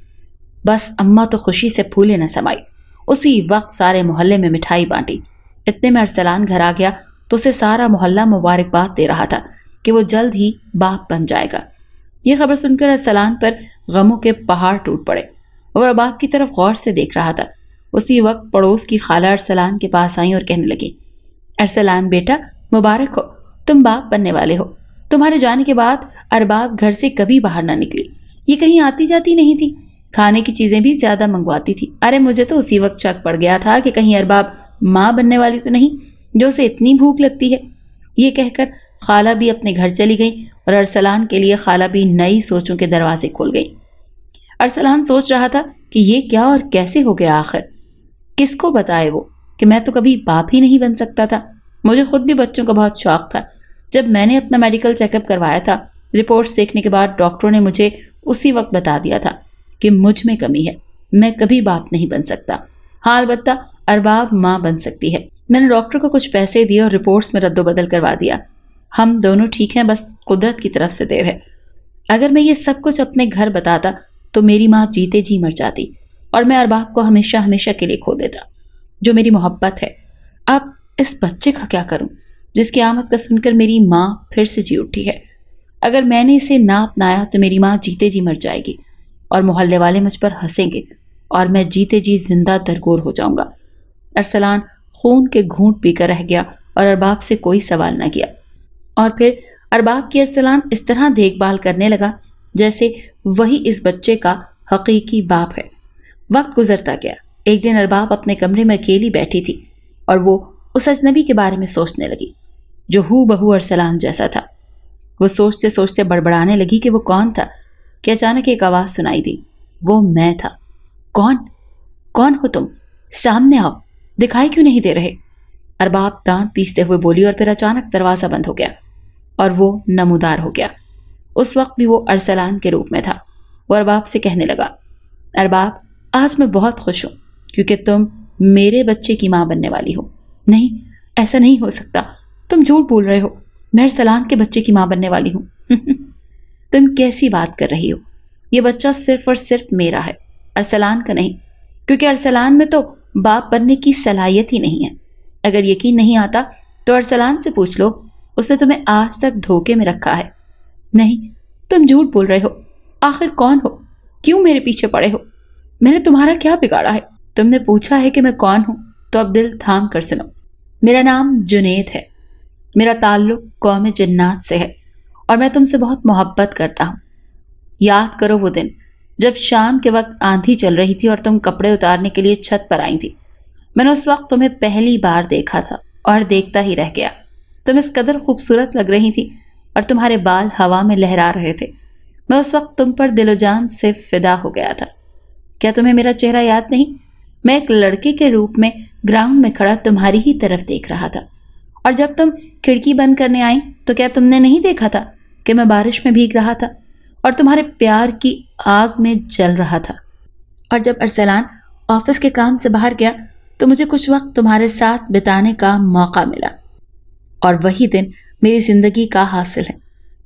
بس اماں تو خوشی سے پھولے نہ سمائی، اسی وقت سارے محلے میں مٹھائی بانٹی۔ اتنے میں ارسلان گھر آ گیا تو اسے سارا محلہ مبارکباد دے رہا تھا کہ وہ جلد ہی باپ بن جائے گا۔ یہ خبر سن کر ارسلان پر غموں کے پہاڑ ٹوٹ پڑے اور ارباب کی طرف غور سے دیکھ رہا تھا۔ اسی وقت پڑوس کی خالہ ارسلان کے پاس آئیں اور کہنے لگی، ارسلان بیٹا مبارک ہو، تم باپ بننے والے ہو۔ تمہارے جانے کے بعد ارباب گھر سے کبھی باہر نہ نکلی، یہ کہیں آتی جاتی نہیں تھی، کھانے کی چیزیں بھی زیادہ منگواتی تھی۔ ارے مجھے تو اسی وقت شک پڑ گیا تھا کہ کہیں ارباب ماں بننے والی تو نہیں جو اسے اتنی بھوک لگتی ہے۔ یہ کہہ کر خالہ بھی اپنے گھر چلی گئی اور ارسلان کے لیے خالہ بھی نئی سوچوں کے دروازے کھول گئی۔ ارسلان سوچ رہا تھا کہ یہ کیا اور کیسے ہو گیا، آخر کس کو بتائے وہ کہ میں تو کبھی باپ ہی نہیں بن سکتا تھا۔ مجھے خود بھی بچوں کا بہت شوق تھا۔ جب میں نے اپنا میڈیکل چیک اپ کروایا تھا، رپورٹس دیکھنے کے بعد ڈاکٹروں نے مجھے اسی وقت بتا دیا تھا کہ مجھ میں کمی ہے، میں کبھی باپ نہیں بن سکتا۔ ہاں البتہ ارباب ماں بن سکتی ہے۔ میں نے ڈاکٹر کو کچھ پیسے دیے اور رپورٹس میں رد و بدل کروا دیا۔ ہم دونوں ٹھیک ہیں، بس قدرت کی طرف سے دیر ہے۔ اگر میں یہ سب کچھ اپنے گھر بتاتا تو میری ماں جیتے جی مر جاتی اور میں ارباب کو ہمیشہ ہمیشہ کے لیے کھو دیتا، جو میری محبت ہے۔ اب اس بچے کا کیا کروں جس کی آمد کا سن کر میری ماں پھر سے جی اٹھی ہے؟ اگر میں نے اسے نہ اپنایا تو میری ماں جیتے جی مر جائے گی اور محلے والے مجھ پر ہنسیں گے اور میں جیتے جی زندہ درگور ہو جاؤں گا۔ ارسلان خون کے گھونٹ پی کر رہ گیا اور ارباب سے کوئی سوال نہ کیا، اور پھر ارباب کی ارسلان اس طرح دیکھ بھال کرنے لگا جیسے وہی اس بچے کا حقیقی باپ ہے۔ وقت گزرتا گیا۔ ایک دن ارباب اپنے کمرے میں اکیلی بیٹھی تھی اور وہ اس اجنبی کے بارے میں سوچنے لگی جو ہو بہو ارسلان جیسا تھا۔ وہ سوچتے سوچتے بڑبڑانے لگی کہ وہ کون تھا کہ اچانک ایک آواز سنائی دی، وہ میں تھا۔ کون کون ہو تم؟ سامنے آؤ، دکھائی کیوں نہیں دے رہے؟ ارباب دانت پیستے ہوئے بولی اور پھر اچانک دروازہ بند ہو گیا اور وہ نمودار ہو گیا۔ اس وقت بھی وہ ارسلان کے روپ میں تھا۔ وہ ارباب سے کہنے لگا، ارباب آج میں بہت خوش ہوں کیونکہ تم میرے بچے کی ماں بننے والی ہو۔ نہیں، ایسا نہیں ہو سکتا، تم جھوٹ بول رہے ہو، میں ارسلان کے بچے کی ماں بننے والی ہوں۔ تم کیسی بات کر رہی ہو؟ یہ بچہ صرف اور صرف میرا ہے، ارسلان کا نہیں، کیونکہ ارسلان میں تو باپ بننے کی صلاحیت ہی نہیں ہے۔ اگر یقین نہیں آتا تو ارسلان سے پوچھ لو، اس نے تمہیں آج تک دھوکے میں رکھا ہے۔ نہیں، تم جھوٹ بول رہے ہو۔ آخر کون ہو؟ کیوں میرے پیچھے پڑے ہو؟ میں نے تمہارا کیا بگاڑا ہے؟ تم نے پوچھا ہے کہ میں کون ہوں تو اب دل تھام کر سنو۔ میرا نام جنید ہے، میرا تعلق قوم جنات سے ہے اور میں تم سے بہت محبت کرتا ہوں۔ یاد کرو وہ دن جب شام کے وقت آندھی چل رہی تھی اور تم کپڑے اتارنے کے لیے چھت پر آئی تھی۔ میں نے اس وقت تمہیں پہلی بار دیکھا تھا اور دیکھتا ہی رہ گیا۔ تم اس قدر خوبصورت لگ رہی تھی اور تمہارے بال ہوا میں لہرا رہے تھے۔ میں اس وقت تم پر دل و جان سے فدا ہو گیا تھا۔ کیا تمہیں میرا چہرہ یاد نہیں؟ میں ایک لڑکے کے روپ میں گراؤنڈ میں کھڑا تمہاری ہی طرف دیکھ رہا تھا، اور جب تم کھڑکی بند کرنے آئی تو کیا تم نے نہیں دیکھا تھا کہ میں بارش میں بھیگ رہا تھا اور تمہارے پیار کی آگ میں جل رہا تھا؟ اور جب ارسلان آفس کے کام سے باہر گیا تو مجھے کچھ وقت تمہارے ساتھ بتانے کا موقع ملا، اور وہی دن میری زندگی کا حاصل ہے۔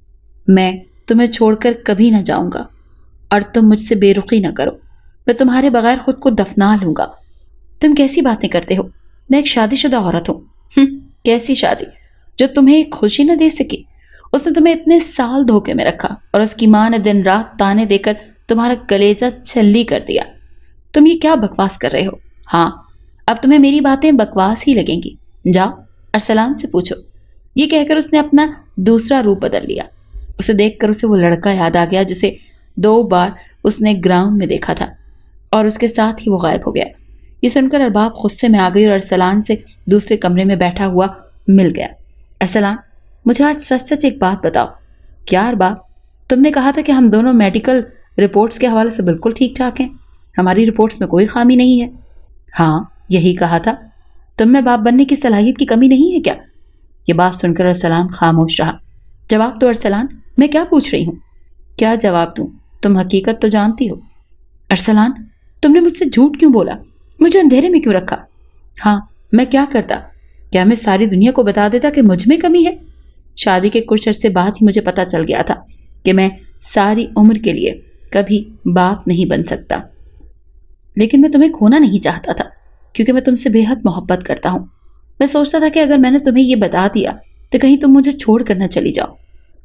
میں تمہیں چھوڑ کر کبھی نہ جاؤں گا اور تم مجھ سے بے رخی نہ کرو، میں تمہارے بغیر خود کو دفنا لوں گا۔ تم کیسی باتیں کرتے ہو؟ میں ایک شادی شدہ عورت ہوں۔ ہم کیسی شادی جو تمہیں ایک خوشی نہ دے سکی؟ اس نے تمہیں اتنے سال دھوکے میں رکھا اور اس کی ماں نے دن رات تانے دے کر تمہارا کلیجہ چھلی کر دیا۔ تم یہ کیا بکواس کر رہے ہو؟ ہاں، اب تمہیں میری باتیں بکواس ہی لگیں گی۔ جاؤ ارسلان سے پوچھو۔ یہ کہہ کر اس نے اپنا دوسرا روپ بدل لیا۔ اسے دیکھ کر اسے وہ لڑکا یاد آ گیا جسے دو بار اس نے گراؤنڈ میں دیکھا تھا، اور اس کے ساتھ ہی وہ غائب ہو گیا۔ یہ سن کر ارباب غصے میں آ گئی اور ارسلان سے دوسرے کمرے میں بیٹھا ہوا مل گیا۔ ارسلان، مجھے آج سچ سچ ایک بات بتاؤ۔ کیا ارباب؟ تم نے کہا تھا کہ ہم دونوں میڈیکل رپورٹس کے حوالے سے بالکل ٹھیک ٹھاک ہیں، ہماری رپورٹس میں کوئی خامی نہیں ہے۔ ہاں، یہی کہا تھا۔ تم میں باپ بننے کی صلاحیت کی کمی نہیں ہے کیا؟ یہ بات سن کر ارسلان خاموش رہا۔ جواب دو ارسلان، میں کیا پوچھ رہی ہوں؟ کیا جواب دوں؟ تم حقیقت تو جانتی ہو۔ ارسلان، تم نے مجھ سے جھوٹ کیوں بولا؟ مجھے اندھیرے میں کیوں رکھا؟ ہاں، میں کیا کرتا؟ کیا میں ساری دنیا کو بتا دیتا کہ مجھ میں کمی ہے؟ شادی کے کچھ عرصے بعد ہی مجھے پتا چل گیا تھا کہ میں ساری عمر کے لیے کبھی باپ نہیں بن سکتا، لیکن میں تمہیں کھونا نہیں چاہتا تھا کیونکہ میں تم سے بے حد محبت کرتا ہوں۔ میں سوچتا تھا کہ اگر میں نے تمہیں یہ بتا دیا تو کہیں تم مجھے چھوڑ کر نہ چلی جاؤ،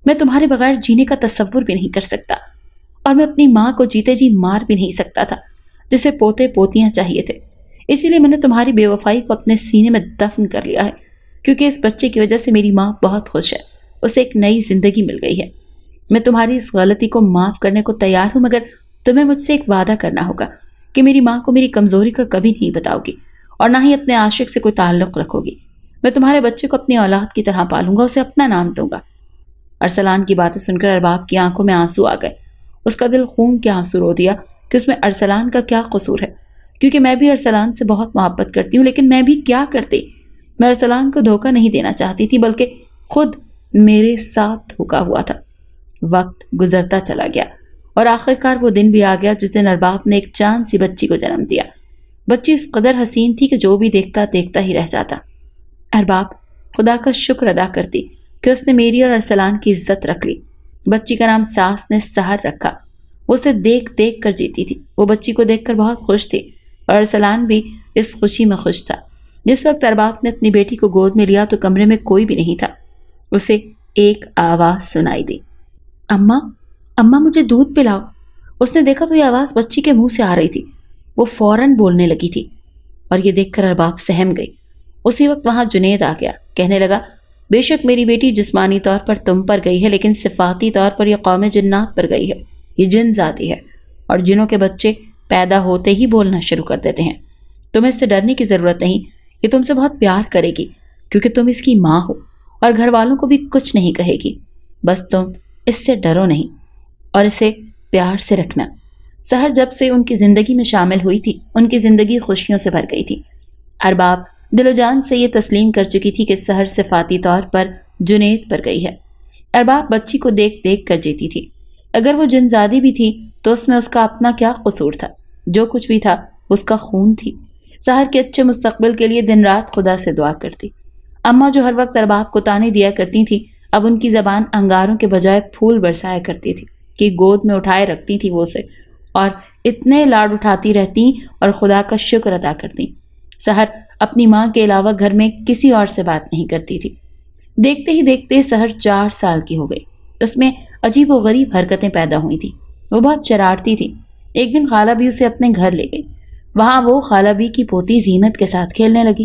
میں تمہارے بغیر جینے کا تصور بھی نہیں کر سکتا، اور میں اپنی ماں کو جیتے جی مار بھی نہیں سکتا تھا جسے پوتے پوتیاں چاہیے تھے۔ اسی لیے میں نے تمہاری بے وفائی کو اپنے سینے میں دفن کر لیا ہے، کیونکہ اس بچے کی وجہ سے میری ماں بہت خوش ہے، اسے ایک نئی زندگی مل گئی ہے۔ میں تمہاری اس غلطی کو معاف کرنے کو تیار ہوں، مگر تمہیں مجھ سے ایک وعدہ کرنا ہوگا کہ میری ماں کو میری کمزوری کا کبھی نہیں بتاؤ گی، اور نہ ہی اپنے عاشق سے کوئی تعلق رکھو گی۔ میں تمہارے بچے کو اپنی اولاد کی طرح پالوں گا، اسے اپنا نام دوں گا۔ ارسلان کی باتیں سن کر ارباب کی آنکھوں میں آنسو آ گئے۔ اس کا دل خون کے آنسو رو دیا کہ اس میں ارسلان کا کیا قصور ہے، کیونکہ میں بھی ارسلان سے بہت محبت کرتی ہوں، لیکن میں بھی کیا کرتی؟ میں ارسلان کو دھوکہ نہیں دینا چاہتی تھی، بلکہ خود میرے ساتھ دھوکا ہوا تھا۔ وقت گزرتا چلا گیا اور آخرکار وہ دن بھی آ گیا جس دن ارباب نے ایک چاند سی بچی کو جنم دیا۔ بچی اس قدر حسین تھی کہ جو بھی دیکھتا دیکھتا ہی رہ جاتا۔ ارباب خدا کا شکر ادا کرتی کہ اس نے میری اور ارسلان کی عزت رکھ لی۔ بچی کا نام ساس نے سحر رکھا۔ وہ اسے دیکھ دیکھ کر جیتی تھی۔ وہ بچی کو دیکھ کر بہت خوش تھی اور ارسلان بھی اس خوشی میں خوش تھا۔ جس وقت ارباب نے اپنی بیٹی کو گود میں لیا تو کمرے میں کوئی بھی نہیں تھا۔ اسے ایک آواز سنائی دی، اماں اماں مجھے دودھ پلاؤ۔ اس نے دیکھا تو یہ آواز بچی کے منہ سے آ رہی تھی۔ وہ فوراً بولنے لگی تھی اور یہ دیکھ کر ارباب سہم گئی۔ اسی وقت وہاں جنید آ گیا۔ کہنے لگا، بے شک میری بیٹی جسمانی طور پر تم پر گئی ہے، لیکن صفاتی طور پر یہ قوم جنات پر گئی ہے۔ یہ جن ذاتی ہے اور جنوں کے بچے پیدا ہوتے ہی بولنا شروع کر دیتے ہیں۔ تمہیں اس سے ڈرنے کی ضرورت نہیں، یہ تم سے بہت پیار کرے گی کیونکہ تم اس کی ماں ہو، اور گھر والوں کو بھی کچھ نہیں کہے گی۔ بس تم اس سے ڈرو نہیں اور اسے پیار سے رکھنا۔ سحر جب سے ان کی زندگی میں شامل ہوئی تھی، ان کی زندگی خوشیوں سے بھر گئی تھی۔ ارباب دل و جان سے یہ تسلیم کر چکی تھی کہ سحر صفاتی طور پر جنید پر گئی ہے۔ ارباب بچی کو دیکھ دیکھ کر جیتی تھی۔ اگر وہ جنزادی بھی تھی تو اس میں اس کا اپنا کیا قصور تھا؟ جو کچھ بھی تھا اس کا خون تھی۔ سحر کے اچھے مستقبل کے لیے دن رات خدا سے دعا کرتی۔ اماں جو ہر وقت ارباب کو تانے دیا کرتی تھی، اب ان کی زبان انگاروں کے بجائے پھول برسایا کرتی تھی کہ گود میں اٹھائے رکھتی تھی وہ اسے، اور اتنے لاڈ اٹھاتی رہتی اور خدا کا شکر ادا کرتی۔ سحر اپنی ماں کے علاوہ گھر میں کسی اور سے بات نہیں کرتی تھی۔ دیکھتے ہی دیکھتے سحر چار سال کی ہو گئی۔ اس میں عجیب و غریب حرکتیں پیدا ہوئی تھی۔ وہ بہت شرارتی تھی۔ ایک دن خالہ بھی اسے اپنے گھر لے گئی۔ وہاں وہ خالہ بھی کی پوتی زینت کے ساتھ کھیلنے لگی۔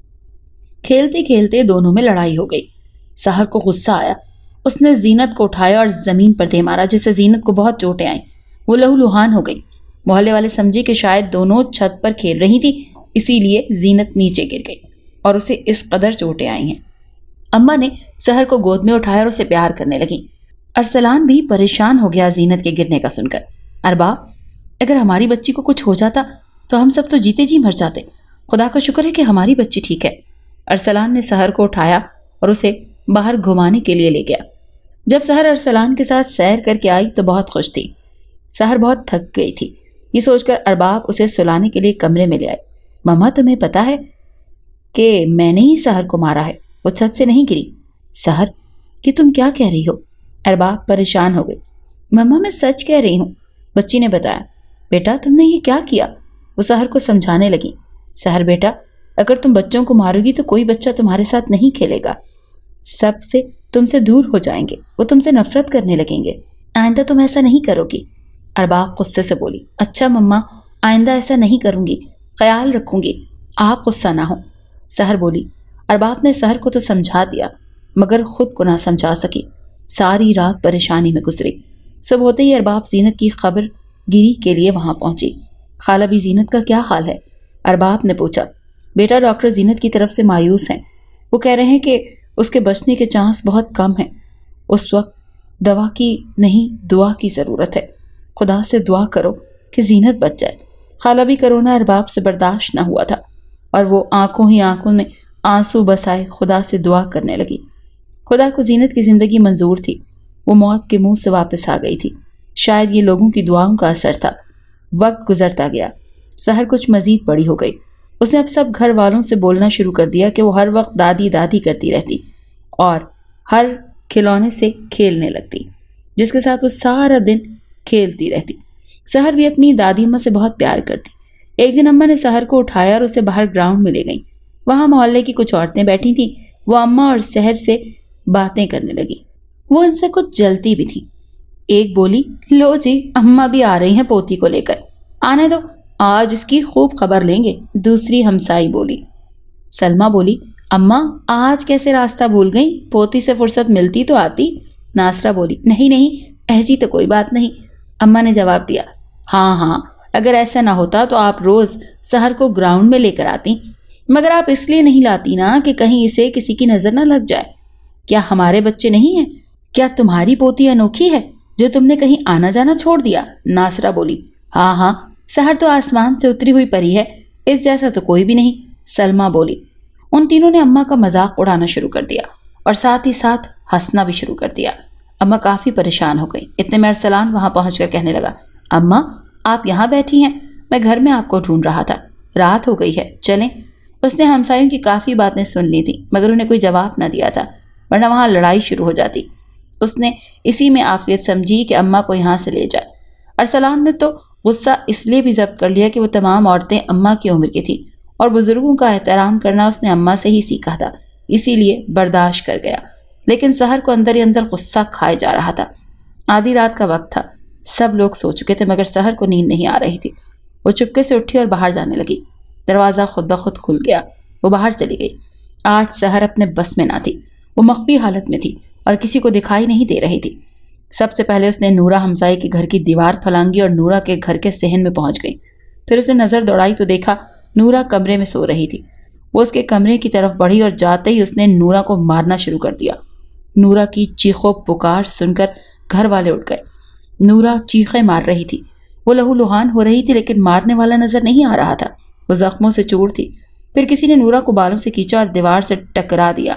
کھیلتے کھیلتے دونوں میں لڑائی ہو گئی۔ سحر کو غصہ آیا۔ اس نے زینت کو اٹھایا اور زمین پر دے مارا، جس سے زینت کو بہت چوٹیں آئیں۔ وہ لہو لہان ہو گئی۔ محلے والے سمجھے کہ شاید دونوں چھت پر کھیل رہی تھی، اسی لیے زینت نیچے گر گئی اور اسے اس قدر چوٹیں آئی ہیں۔ اماں نے سحر کو گود میں اٹھایا اور اسے پیار کرنے لگی۔ ارسلان بھی پریشان ہو گیا زینت کے گرنے کا سن کر۔ ارباب، اگر ہماری بچی کو کچھ ہو جاتا تو ہم سب تو جیتے جی مر جاتے۔ خدا کا شکر ہے کہ ہماری بچی ٹھیک ہے۔ ارسلان نے سحر کو اٹھایا اور اسے باہر گھمانے کے لیے لے گیا۔ جب سحر ارسلان کے ساتھ سیر کر کے آئی تو بہت خوش تھی۔ سحر بہت تھک گئی تھی۔ یہ سوچ کر ارباب اسے سلانے کے لیے کمرے میں لے آئے۔ ماما تمہیں پتا ہے کہ میں نے ہی سحر کو مارا ہے، وہ چھت سے نہیں گری۔ سحر، کہ تم کیا کہہ رہی ہو؟ ارباب پریشان ہو گئی۔ ماما میں سچ کہہ رہی ہوں، بچی نے بتایا۔ بیٹا تم نے یہ کیا کیا؟ وہ سحر کو سمجھانے لگی۔ سحر بیٹا، اگر تم بچوں کو مارو گی تو کوئی بچہ تمہارے ساتھ نہیں کھیلے گا۔ سب سے تم سے دور ہو جائیں گے، وہ تم سے نفرت کرنے لگیں گے۔ آئندہ تم ایسا نہیں کرو گی۔ ارباب غصے سے بولی۔ اچھا مما، آئندہ ایسا نہیں کروں گی، خیال رکھوں گی، آپ غصہ نہ ہو۔ سحر بولی۔ ارباب نے سحر کو تو سمجھا دیا مگر خود کو نہ سمجھا سکی۔ ساری رات پریشانی میں گزری۔ صبح ہوتے ہی ارباب زینت کی خبر گیری کے لیے وہاں پہنچی۔ خالہ بھی زینت کا کیا حال ہے؟ ارباب نے پوچھا۔ بیٹا ڈاکٹر زینت کی طرف سے مایوس ہیں، وہ کہہ رہے ہیں کہ اس کے بچنے کے چانس بہت کم ہیں۔ اس وقت دوا کی نہیں دعا کی ضرورت ہے۔ خدا سے دعا کرو کہ زینت بچ جائے۔ خالہ بھی کرونا ارباب سے برداشت نہ ہوا تھا اور وہ آنکھوں ہی آنکھوں میں آنسو بسائے خدا سے دعا کرنے لگی۔ خدا کو زینت کی زندگی منظور تھی۔ وہ موت کے منہ سے واپس آ گئی تھی۔ شاید یہ لوگوں کی دعاؤں کا اثر تھا۔ وقت گزرتا گیا۔ سحر کچھ مزید بڑی ہو گئی۔ اس نے اب سب گھر والوں سے بولنا شروع کر دیا کہ وہ ہر وقت دادی دادی کرتی رہتی اور ہر کھلونے سے کھیلنے لگتی جس کے ساتھ وہ سارا دن کھیلتی رہتی۔ سحر بھی اپنی دادی اماں سے بہت پیار کرتی۔ ایک دن اماں نے سحر کو اٹھایا اور اسے باہر گراؤنڈ میں لے گئیں۔ وہاں محلے کی کچھ عورتیں بیٹھی تھیں۔ وہ اماں اور سحر سے باتیں کرنے لگی۔ वो इनसे कुछ जलती भी थी। एक बोली, लो जी, अम्मा भी आ रही हैं पोती को लेकर, आने दो, आज इसकी खूब खबर लेंगे। दूसरी हमसाई बोली। सलमा बोली, अम्मा आज कैसे रास्ता भूल गई, पोती से फुर्सत मिलती तो आती। नासरा बोली, नहीं नहीं, ऐसी तो कोई बात नहीं। अम्मा ने जवाब दिया, हाँ हाँ, अगर ऐसा ना होता तो आप रोज सहर को ग्राउंड में लेकर आती, मगर आप इसलिए नहीं लाती ना कि कहीं इसे किसी की नजर ना लग जाए। क्या हमारे बच्चे नहीं हैं? क्या तुम्हारी पोती अनोखी है जो तुमने कहीं आना जाना छोड़ दिया? नासरा बोली, हाँ हाँ, सहर तो आसमान से उतरी हुई परी है, इस जैसा तो कोई भी नहीं। सलमा बोली। उन तीनों ने अम्मा का मजाक उड़ाना शुरू कर दिया और साथ ही साथ हंसना भी शुरू कर दिया। अम्मा काफी परेशान हो गई। इतने में अरसलान वहां पहुंचकर कहने लगा, अम्मा आप यहाँ बैठी हैं, मैं घर में आपको ढूंढ रहा था, रात हो गई है, चलें। उसने हमसायों की काफी बातें सुन ली थी, मगर उन्हें कोई जवाब न दिया था, वरना वहां लड़ाई शुरू हो जाती। उसने इसी में आफियत समझी कि अम्मा को यहाँ से ले जाए। अरसलान ने तो गुस्सा इसलिए भी जब्त कर लिया कि वो तमाम औरतें अम्मा की उम्र की थी और बुजुर्गों का एहतराम करना उसने अम्मा से ही सीखा था, इसीलिए बर्दाश्त कर गया। लेकिन सहर को अंदर ही अंदर गुस्सा खाए जा रहा था। आधी रात का वक्त था, सब लोग सो चुके थे, मगर सहर को नींद नहीं आ रही थी। वो चुपके से उठी और बाहर जाने लगी। दरवाज़ा खुद ब खुद खुल गया, वो बाहर चली गई। आज सहर अपने बस में ना थी, वो मख्फी हालत में थी और किसी को दिखाई नहीं दे रही थी। सबसे पहले उसने नूरा हमसाई के घर की दीवार फलांगी और नूरा के घर के सहन में पहुंच गई। फिर उसने नजर दौड़ाई तो देखा नूरा कमरे में सो रही थी। वो उसके कमरे की तरफ बढ़ी और जाते ही उसने नूरा को मारना शुरू कर दिया। नूरा की चीखों पुकार सुनकर घर वाले उठ गए। नूरा चीखें मार रही थी, वो लहू लुहान हो रही थी, लेकिन मारने वाला नजर नहीं आ रहा था। वो जख्मों से चूर थी। फिर किसी ने नूरा को बालों से खींचा और दीवार से टकरा दिया।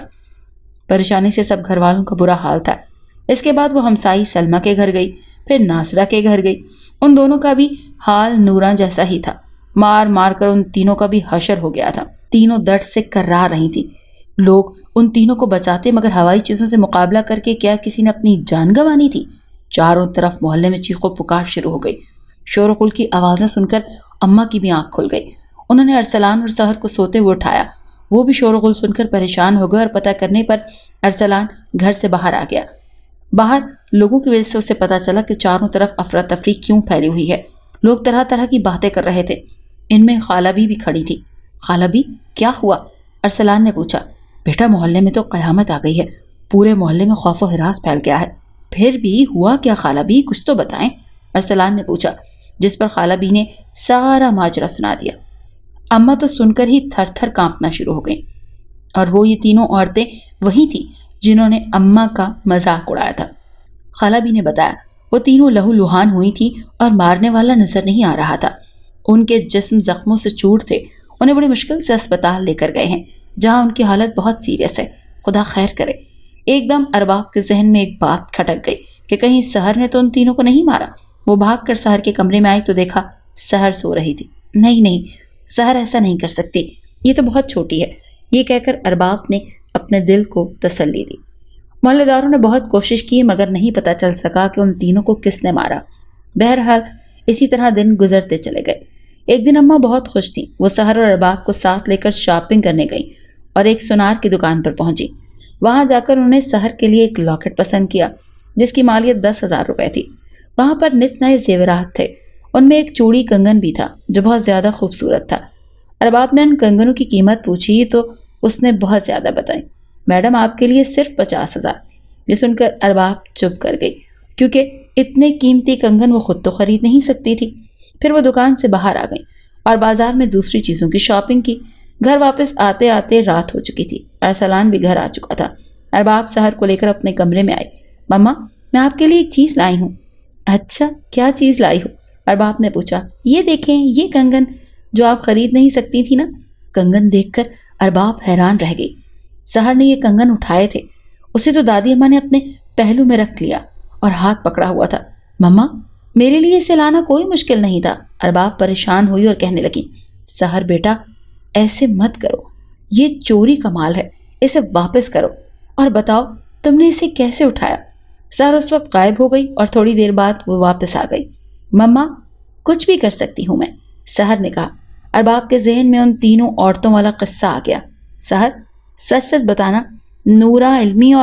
परेशानी से सब घर वालों का बुरा हाल था। इसके बाद वो हमसाई सलमा के घर गई, फिर नासरा के घर गई। उन दोनों का भी हाल नूरा जैसा ही था। मार मार कर उन तीनों का भी हशर हो गया था। तीनों दर्द से कर्रा रही थी। लोग उन तीनों को बचाते, मगर हवाई चीजों से मुकाबला करके क्या किसी ने अपनी जान गंवानी थी? चारों तरफ मोहल्ले में चीखों पुकार शुरू हो गई। शोर गुल की आवाजें सुनकर अम्मा की भी आंख खुल गई। उन्होंने अरसलान और सहर को सोते हुए उठाया। वो भी शोर गुल सुनकर परेशान हो गए और पता करने पर अरसलान घर से बाहर आ गया। बाहर लोगों की वजह से उसे पता चला कि चारों तरफ अफरा तफरी क्यों फैली हुई है। लोग तरह तरह की बातें कर रहे थे। इनमें खालाबी भी खड़ी थी। खालाबी, क्या हुआ? अरसलान ने पूछा। बेटा, मोहल्ले में तो कयामत आ गई है, पूरे मोहल्ले में खौफ और हिरास फैल गया है। फिर भी हुआ क्या खालाबी, कुछ तो बताएं, अरसलान ने पूछा, जिस पर खालाबी ने सारा माजरा सुना दिया। अम्मा तो सुनकर ही थर थर कांपना शुरू हो गई। और वो ये तीनों औरतें वही थी जिन्होंने अम्मा का मजाक उड़ाया था। खालाबी ने बताया वो तीनों लहू लुहान हुई थी और मारने वाला नजर नहीं आ रहा था। उनके जिस्म जख्मों से चूर थे। उन्हें बड़ी मुश्किल से अस्पताल लेकर गए हैं, जहां उनकी हालत बहुत सीरियस है। खुदा खैर करे। एकदम अरबाब के जहन में एक बात खटक गई कि कहीं सहर ने तो उन तीनों को नहीं मारा। वो भागकर सहर के कमरे में आई तो देखा सहर सो रही थी। नहीं नहीं, सहर ऐसा नहीं कर सकती, ये तो बहुत छोटी है, ये कहकर अरबाब ने अपने दिल को तसल्ली दी। मोहल्लेदारों ने बहुत कोशिश की, मगर नहीं पता चल सका कि उन तीनों को किसने मारा। बहरहाल इसी तरह दिन गुजरते चले गए। एक दिन अम्मा बहुत खुश थी। वो सहर और अरबाब को साथ लेकर शॉपिंग करने गई और एक सुनार की दुकान पर पहुंची। वहां जाकर उन्होंने सहर के लिए एक लॉकेट पसंद किया, जिसकी मालियत दस हजार रुपए थी। वहां पर नित नए जेवरात थे। उनमें एक चूड़ी कंगन भी था जो बहुत ज्यादा खूबसूरत था। अरबाब ने उन कंगनों की कीमत पूछी तो उसने बहुत ज्यादा बताई। मैडम, आपके लिए सिर्फ पचास हजार। ये सुनकर अरबाब चुप कर गई, क्योंकि इतने कीमती कंगन वो खुद तो खरीद नहीं सकती थी। फिर वो दुकान से बाहर आ गई और बाजार में दूसरी चीजों की शॉपिंग की। घर वापस आते आते रात हो चुकी थी। अरसलान भी घर आ चुका था। अरबाब सहर को लेकर अपने कमरे में आई। मम्मा, मैं आपके लिए एक चीज लाई हूँ। अच्छा, क्या चीज लाई हो? अरबाब ने पूछा। ये देखें, ये कंगन जो आप खरीद नहीं सकती थी ना। कंगन देखकर अरबाब हैरान रह गई। सहर ने ये कंगन उठाए थे। उसे तो दादी अम्मा ने अपने पहलू में रख लिया और हाथ पकड़ा हुआ था। मम्मा, मेरे लिए इसे लाना कोई मुश्किल नहीं था। अरबाब परेशान हुई और कहने लगी, सहर बेटा, ऐसे मत करो, ये चोरी का माल है, इसे वापस करो और बताओ तुमने इसे कैसे उठाया। सहर उस वक्त गायब हो गई और थोड़ी देर बाद वो वापस आ गई। मम्मा, कुछ भी कर सकती हूँ मैं, सहर ने कहा। अरबाब के जहन में उन तीनों औरतों वाला किस्सा आ गया। सहर, सच सच बताना, नूरा, इल्मी और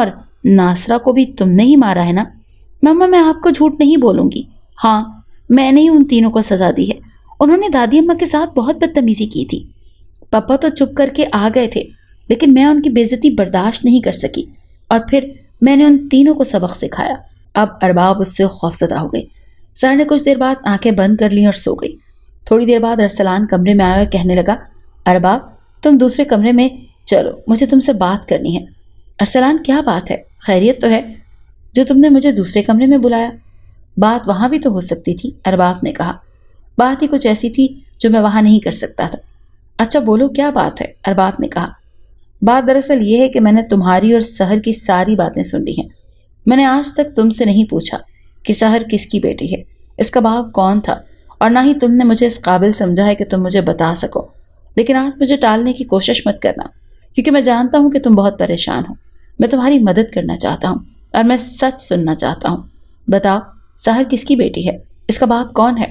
नासरा को भी तुमने ही मारा है ना? मम्मा मैं आपको झूठ नहीं बोलूंगी, हाँ मैंने ही उन तीनों को सजा दी है। उन्होंने दादी अम्मा के साथ बहुत बदतमीजी की थी। पापा तो चुप करके आ गए थे, लेकिन मैं उनकी बेइज्जती बर्दाश्त नहीं कर सकी और फिर मैंने उन तीनों को सबक सिखाया। अब अरबाब उससे खौफजदा हो गई। सर ने कुछ देर बाद आंखें बंद कर ली और सो गई। थोड़ी देर बाद अरसलान कमरे में आया और कहने लगा, अरबाब तुम दूसरे कमरे में चलो, मुझे तुमसे बात करनी है। अरसलान क्या बात है, खैरियत तो है जो तुमने मुझे दूसरे कमरे में बुलाया? बात वहां भी तो हो सकती थी, अरबाब ने कहा। बात ही कुछ ऐसी थी जो मैं वहां नहीं कर सकता था। अच्छा बोलो क्या बात है, अरबाब ने कहा। बात दरअसल ये है कि मैंने तुम्हारी और सहर की सारी बातें सुन ली हैं। मैंने आज तक तुमसे नहीं पूछा कि सहर किसकी बेटी है, इसका बाप कौन था, और ना ही तुमने मुझे इस काबिल समझा है कि तुम मुझे बता सको। लेकिन आज मुझे टालने की कोशिश मत करना, क्योंकि मैं जानता हूं कि तुम बहुत परेशान हो। मैं तुम्हारी मदद करना चाहता हूं और मैं सच सुनना चाहता हूं। बताओ सहर किसकी बेटी है, इसका बाप कौन है?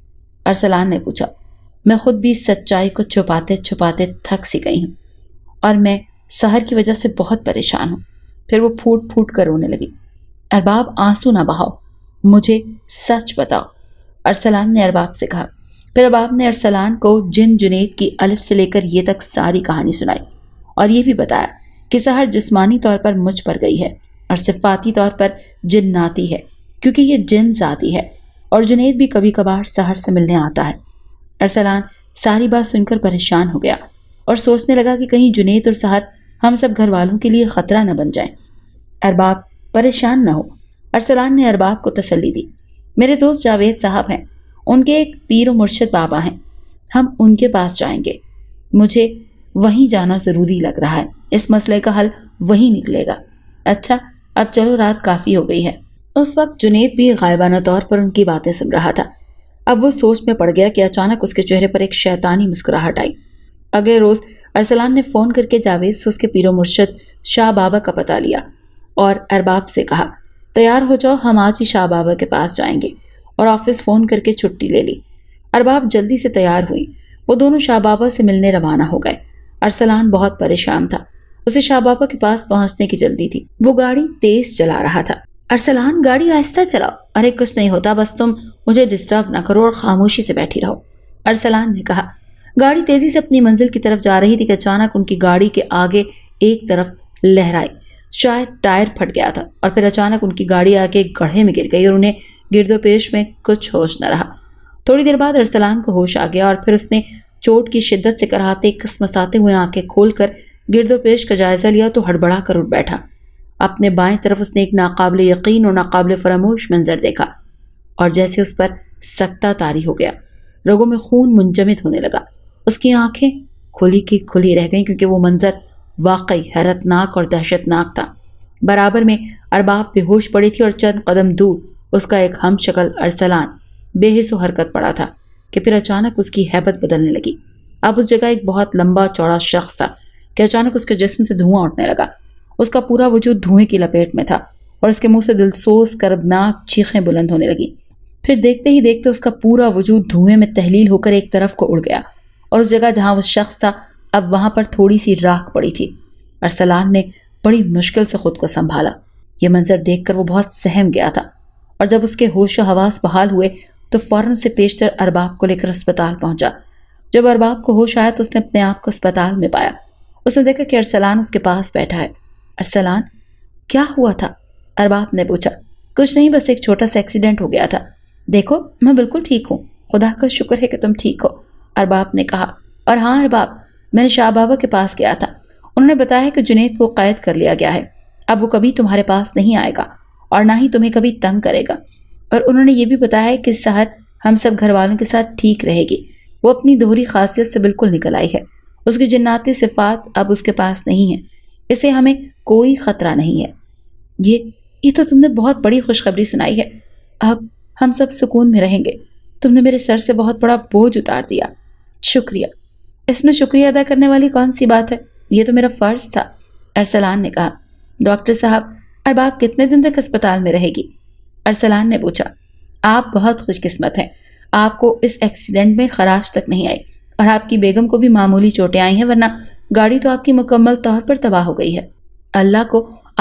अरसलान ने पूछा। मैं खुद भी सच्चाई को छुपाते छुपाते थक सी गई हूँ और मैं सहर की वजह से बहुत परेशान हूँ। फिर वो फूट फूट कर रोने लगी। अरबाब आंसू ना बहाओ, मुझे सच बताओ, अरसलान ने अरबाब से कहा। फिर अरबाब ने अरसलान को जिन जुनैद की अलिफ से लेकर ये तक सारी कहानी सुनाई और ये भी बताया कि सहर जिस्मानी तौर पर मुझ पर गई है और सिफाती तौर पर जिन्नाती है, क्योंकि ये जिन जाती है, और जुनैद भी कभी कभार सहर से मिलने आता है। अरसलान सारी बात सुनकर परेशान हो गया और सोचने लगा कि कहीं जुनैद और सहर हम सब घर वालों के लिए खतरा न बन जाएं। अरबाब परेशान न हो, अरसलान ने अरबाब को तसल्ली दी। मेरे दोस्त जावेद साहब हैं, उनके एक पीर और मुर्शिद बाबा हैं, हम उनके पास जाएंगे। मुझे वहीं जाना जरूरी लग रहा है, इस मसले का हल वहीं निकलेगा। अच्छा अब चलो, रात काफी हो गई है। उस वक्त जुनैद भी गायबाना तौर पर उनकी बातें सुन रहा था। अब वो सोच में पड़ गया कि अचानक उसके चेहरे पर एक शैतानी मुस्कुराहट आई। अगले रोज अरसलान ने फोन करके जावेद से उसके पीरो मुर्शिद शाह बाबा का पता लिया और अरबाब से कहा, तैयार हो जाओ, हम आज ही शाह बाबा के पास जाएंगे, और ऑफिस फोन करके छुट्टी ले ली। अरबाब जल्दी से तैयार हुई। वो दोनों शाह बाबा से मिलने रवाना हो गए। अरसलान बहुत परेशान था, उसे शाह बाबा के पास पहुंचने की जल्दी थी। वो गाड़ी तेज चला रहा था। अरसलान गाड़ी आहिस्ता चलाओ, अरे कुछ नहीं होता, बस तुम मुझे डिस्टर्ब ना करो और खामोशी से बैठी रहो, अरसलान ने कहा। गाड़ी तेजी से अपनी मंजिल की तरफ जा रही थी कि अचानक उनकी गाड़ी के आगे एक तरफ लहराई, शायद टायर फट गया था, और फिर अचानक उनकी गाड़ी आके एक गड्ढे में गिर गई और उन्हें गिरदोपेश में कुछ होश न रहा। थोड़ी देर बाद अरसलान को होश आ गया और फिर उसने चोट की शिद्दत से कराहते कसमसाते हुए आंखें खोलकर गिरदोपेश का जायजा लिया तो हड़बड़ा कर उठ बैठा। अपने बाएं तरफ उसने एक नाकाबिले यकीन और नाकाबिले फरामोश मंजर देखा और जैसे उस पर सकता तारी हो गया। रगों में खून मुंजमद होने लगा। उसकी आंखें खुली की खुली रह गईं, क्योंकि वो मंजर वाकई हैरतनाक और दहशतनाक था। बराबर में अरबाब बेहोश पड़ी थी और चंद कदम दूर उसका एक हम शक्ल अरसलान बेहिस हरकत पड़ा था कि फिर अचानक उसकी हैबत बदलने लगी। अब उस जगह एक बहुत लंबा चौड़ा शख्स था कि अचानक उसके जिस्म से धुआं उठने लगा। उसका पूरा वजूद धुएं की लपेट में था और उसके मुंह से दिलसोज करबनाक चीखें बुलंद होने लगी। फिर देखते ही देखते उसका पूरा वजूद धुएं में तहलील होकर एक तरफ को उड़ गया और उस जगह जहां वो शख्स था अब वहां पर थोड़ी सी राख पड़ी थी। अरसलान ने बड़ी मुश्किल से खुद को संभाला। ये मंजर देखकर वो बहुत सहम गया था और जब उसके होश व हवास बहाल हुए तो फौरन से पेशतर अरबाब को लेकर अस्पताल पहुंचा। जब अरबाब को होश आया तो उसने अपने आप को अस्पताल में पाया। उसने देखा कि अरसलान उसके पास बैठा है। अरसलान क्या हुआ था? अरबाब ने पूछा। कुछ नहीं, बस एक छोटा सा एक्सीडेंट हो गया था। देखो मैं बिल्कुल ठीक हूँ, खुदा का शुक्र है कि तुम ठीक हो, अरबाब ने कहा। और हाँ अरबाब, मैंने शाह बाबा के पास गया था, उन्होंने बताया कि जुनैद को कैद कर लिया गया है। अब वो कभी तुम्हारे पास नहीं आएगा और ना ही तुम्हें कभी तंग करेगा। और उन्होंने ये भी बताया कि सहर हम सब घर वालों के साथ ठीक रहेगी। वो अपनी दोहरी खासियत से बिल्कुल निकल आई है। उसकी जिन्नाती सिफात अब उसके पास नहीं है, इसे हमें कोई खतरा नहीं है। ये ये तो तुमने बहुत बड़ी खुशखबरी सुनाई है। अब हम सब सुकून में रहेंगे। तुमने मेरे सर से बहुत बड़ा बोझ उतार दिया। शुक्रिया। इसमें शुक्रिया अदा करने वाली कौन सी बात है, ये तो मेरा फर्ज था, अरसलान ने कहा। डॉक्टर साहब, अरबाब कितने दिन तक अस्पताल में रहेगी? अरसलान ने पूछा। आप बहुत खुशकिस्मत हैं, आपको इस एक्सीडेंट में खराश तक नहीं आई और आपकी बेगम को भी मामूली चोटें आई हैं, वरना गाड़ी तो आपकी मुकम्मल तौर पर तबाह हो गई है। अल्लाह को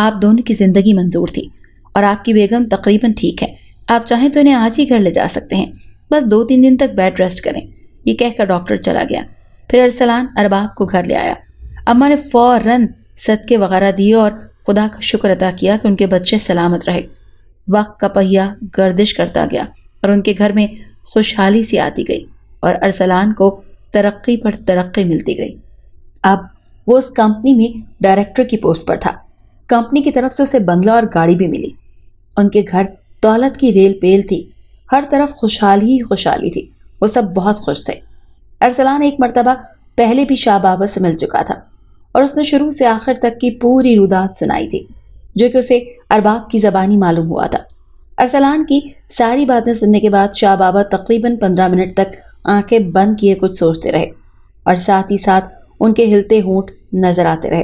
آپ دونوں کی زندگی منظور تھی اور آپ کی بیگم تقریباً ٹھیک ہے، آپ چاہیں تو انہیں آج ہی گھر لے جا سکتے ہیں، بس دو تین دن تک بیڈ ریسٹ کریں۔ یہ کہہ کر ڈاکٹر چلا گیا۔ پھر ارسلان ارباب کو گھر لے آیا۔ اماں نے فوراً صدقے وغیرہ دیے اور خدا کا شکر ادا کیا کہ ان کے بچے سلامت رہے۔ وقت کا پہیہ گردش کرتا گیا اور ان کے گھر میں خوشحالی سی آتی گئی اور ارسلان کو ترقی پر ترقی ملتی گئی۔ اب وہ اس کمپنی میں ڈائریکٹر کی پوسٹ پر تھا۔ کمپنی کی طرف سے اسے بنگلہ اور گاڑی بھی ملی۔ ان کے گھر دولت کی ریل پیل تھی، ہر طرف خوشحالی ہی خوشحالی تھی، وہ سب بہت خوش تھے۔ ارسلان ایک مرتبہ پہلے بھی شاہ بابا سے مل چکا تھا اور اس نے شروع سے آخر تک کی پوری رودات سنائی تھی جو کہ اسے ارباب کی زبانی معلوم ہوا تھا۔ ارسلان کی ساری باتیں سننے کے بعد شاہ بابا تقریباً پندرہ منٹ تک آنکھیں بند کیے کچھ سوچتے رہے اور ساتھ ہی ساتھ ان کے ہلتے ہونٹ نظر آتے رہے۔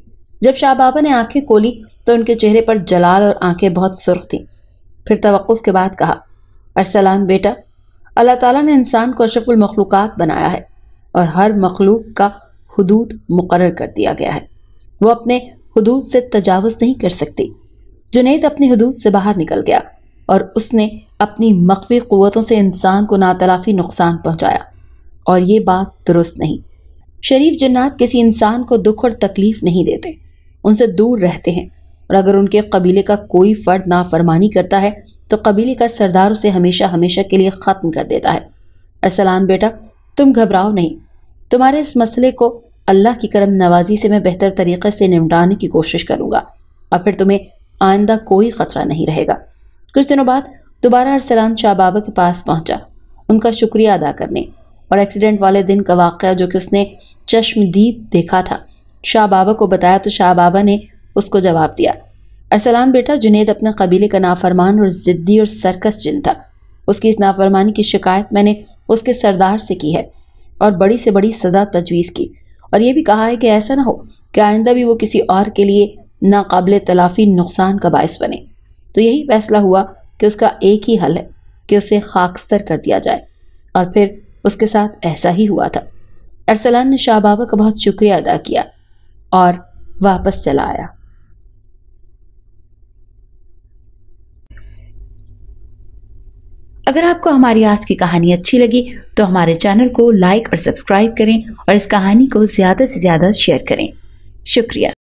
جب شاہ بابا نے آنکھیں کھولی تو ان کے چہرے پر جلال اور آنکھیں بہت سرخ تھیں۔ پھر توقف کے بعد کہا، ارسلان بیٹا، اللہ تعالیٰ نے انسان کو اشرف المخلوقات بنایا ہے اور ہر مخلوق کا حدود مقرر کر دیا گیا ہے، وہ اپنے حدود سے تجاوز نہیں کر سکتی۔ جنید اپنی حدود سے باہر نکل گیا اور اس نے اپنی مخفی قوتوں سے انسان کو ناتلافی نقصان پہنچایا، اور یہ بات درست نہیں۔ شریف جنات کسی انسان کو دکھ اور تکلیف نہیں دیتے، ان سے دور رہتے ہیں، اور اگر ان کے قبیلے کا کوئی فرد نافرمانی کرتا ہے تو قبیلے کا سردار اسے ہمیشہ ہمیشہ کے لیے ختم کر دیتا ہے۔ ارسلان بیٹا، تم گھبراؤ نہیں، تمہارے اس مسئلے کو اللہ کی کرم نوازی سے میں بہتر طریقے سے نمٹانے کی کوشش کروں گا، اور پھر تمہیں آئندہ کوئی خطرہ نہیں رہے گا۔ کچھ دنوں بعد دوبارہ ارسلان شاہ بابا کے پاس پہنچا ان کا شکریہ ادا کرنے، اور ایکسیڈنٹ والے دن کا واقعہ جو کہ اس نے چشم دید دیکھا تھا شاہ بابا کو بتایا تو شاہ بابا نے اس کو جواب دیا، ارسلان بیٹا، جنید اپنے قبیلے کا نافرمان اور ضدی اور سرکش جن تھا۔ اس کی اس نافرمانی کی شکایت میں نے اس کے سردار سے کی ہے اور بڑی سے بڑی سزا تجویز کی، اور یہ بھی کہا ہے کہ ایسا نہ ہو کہ آئندہ بھی وہ کسی اور کے لیے ناقابل تلافی نقصان کا باعث بنے۔ تو یہی فیصلہ ہوا کہ اس کا ایک ہی حل ہے کہ اسے خاکستر کر دیا جائے، اور پھر اس کے ساتھ ایسا ہی ہوا تھا۔ ارسلان نے شاہ بابا کا بہت شکریہ ادا کیا اور واپس چلا آیا۔ اگر آپ کو ہماری آج کی کہانی اچھی لگی تو ہمارے چینل کو لائک اور سبسکرائب کریں اور اس کہانی کو زیادہ سے زیادہ شیئر کریں۔ شکریہ۔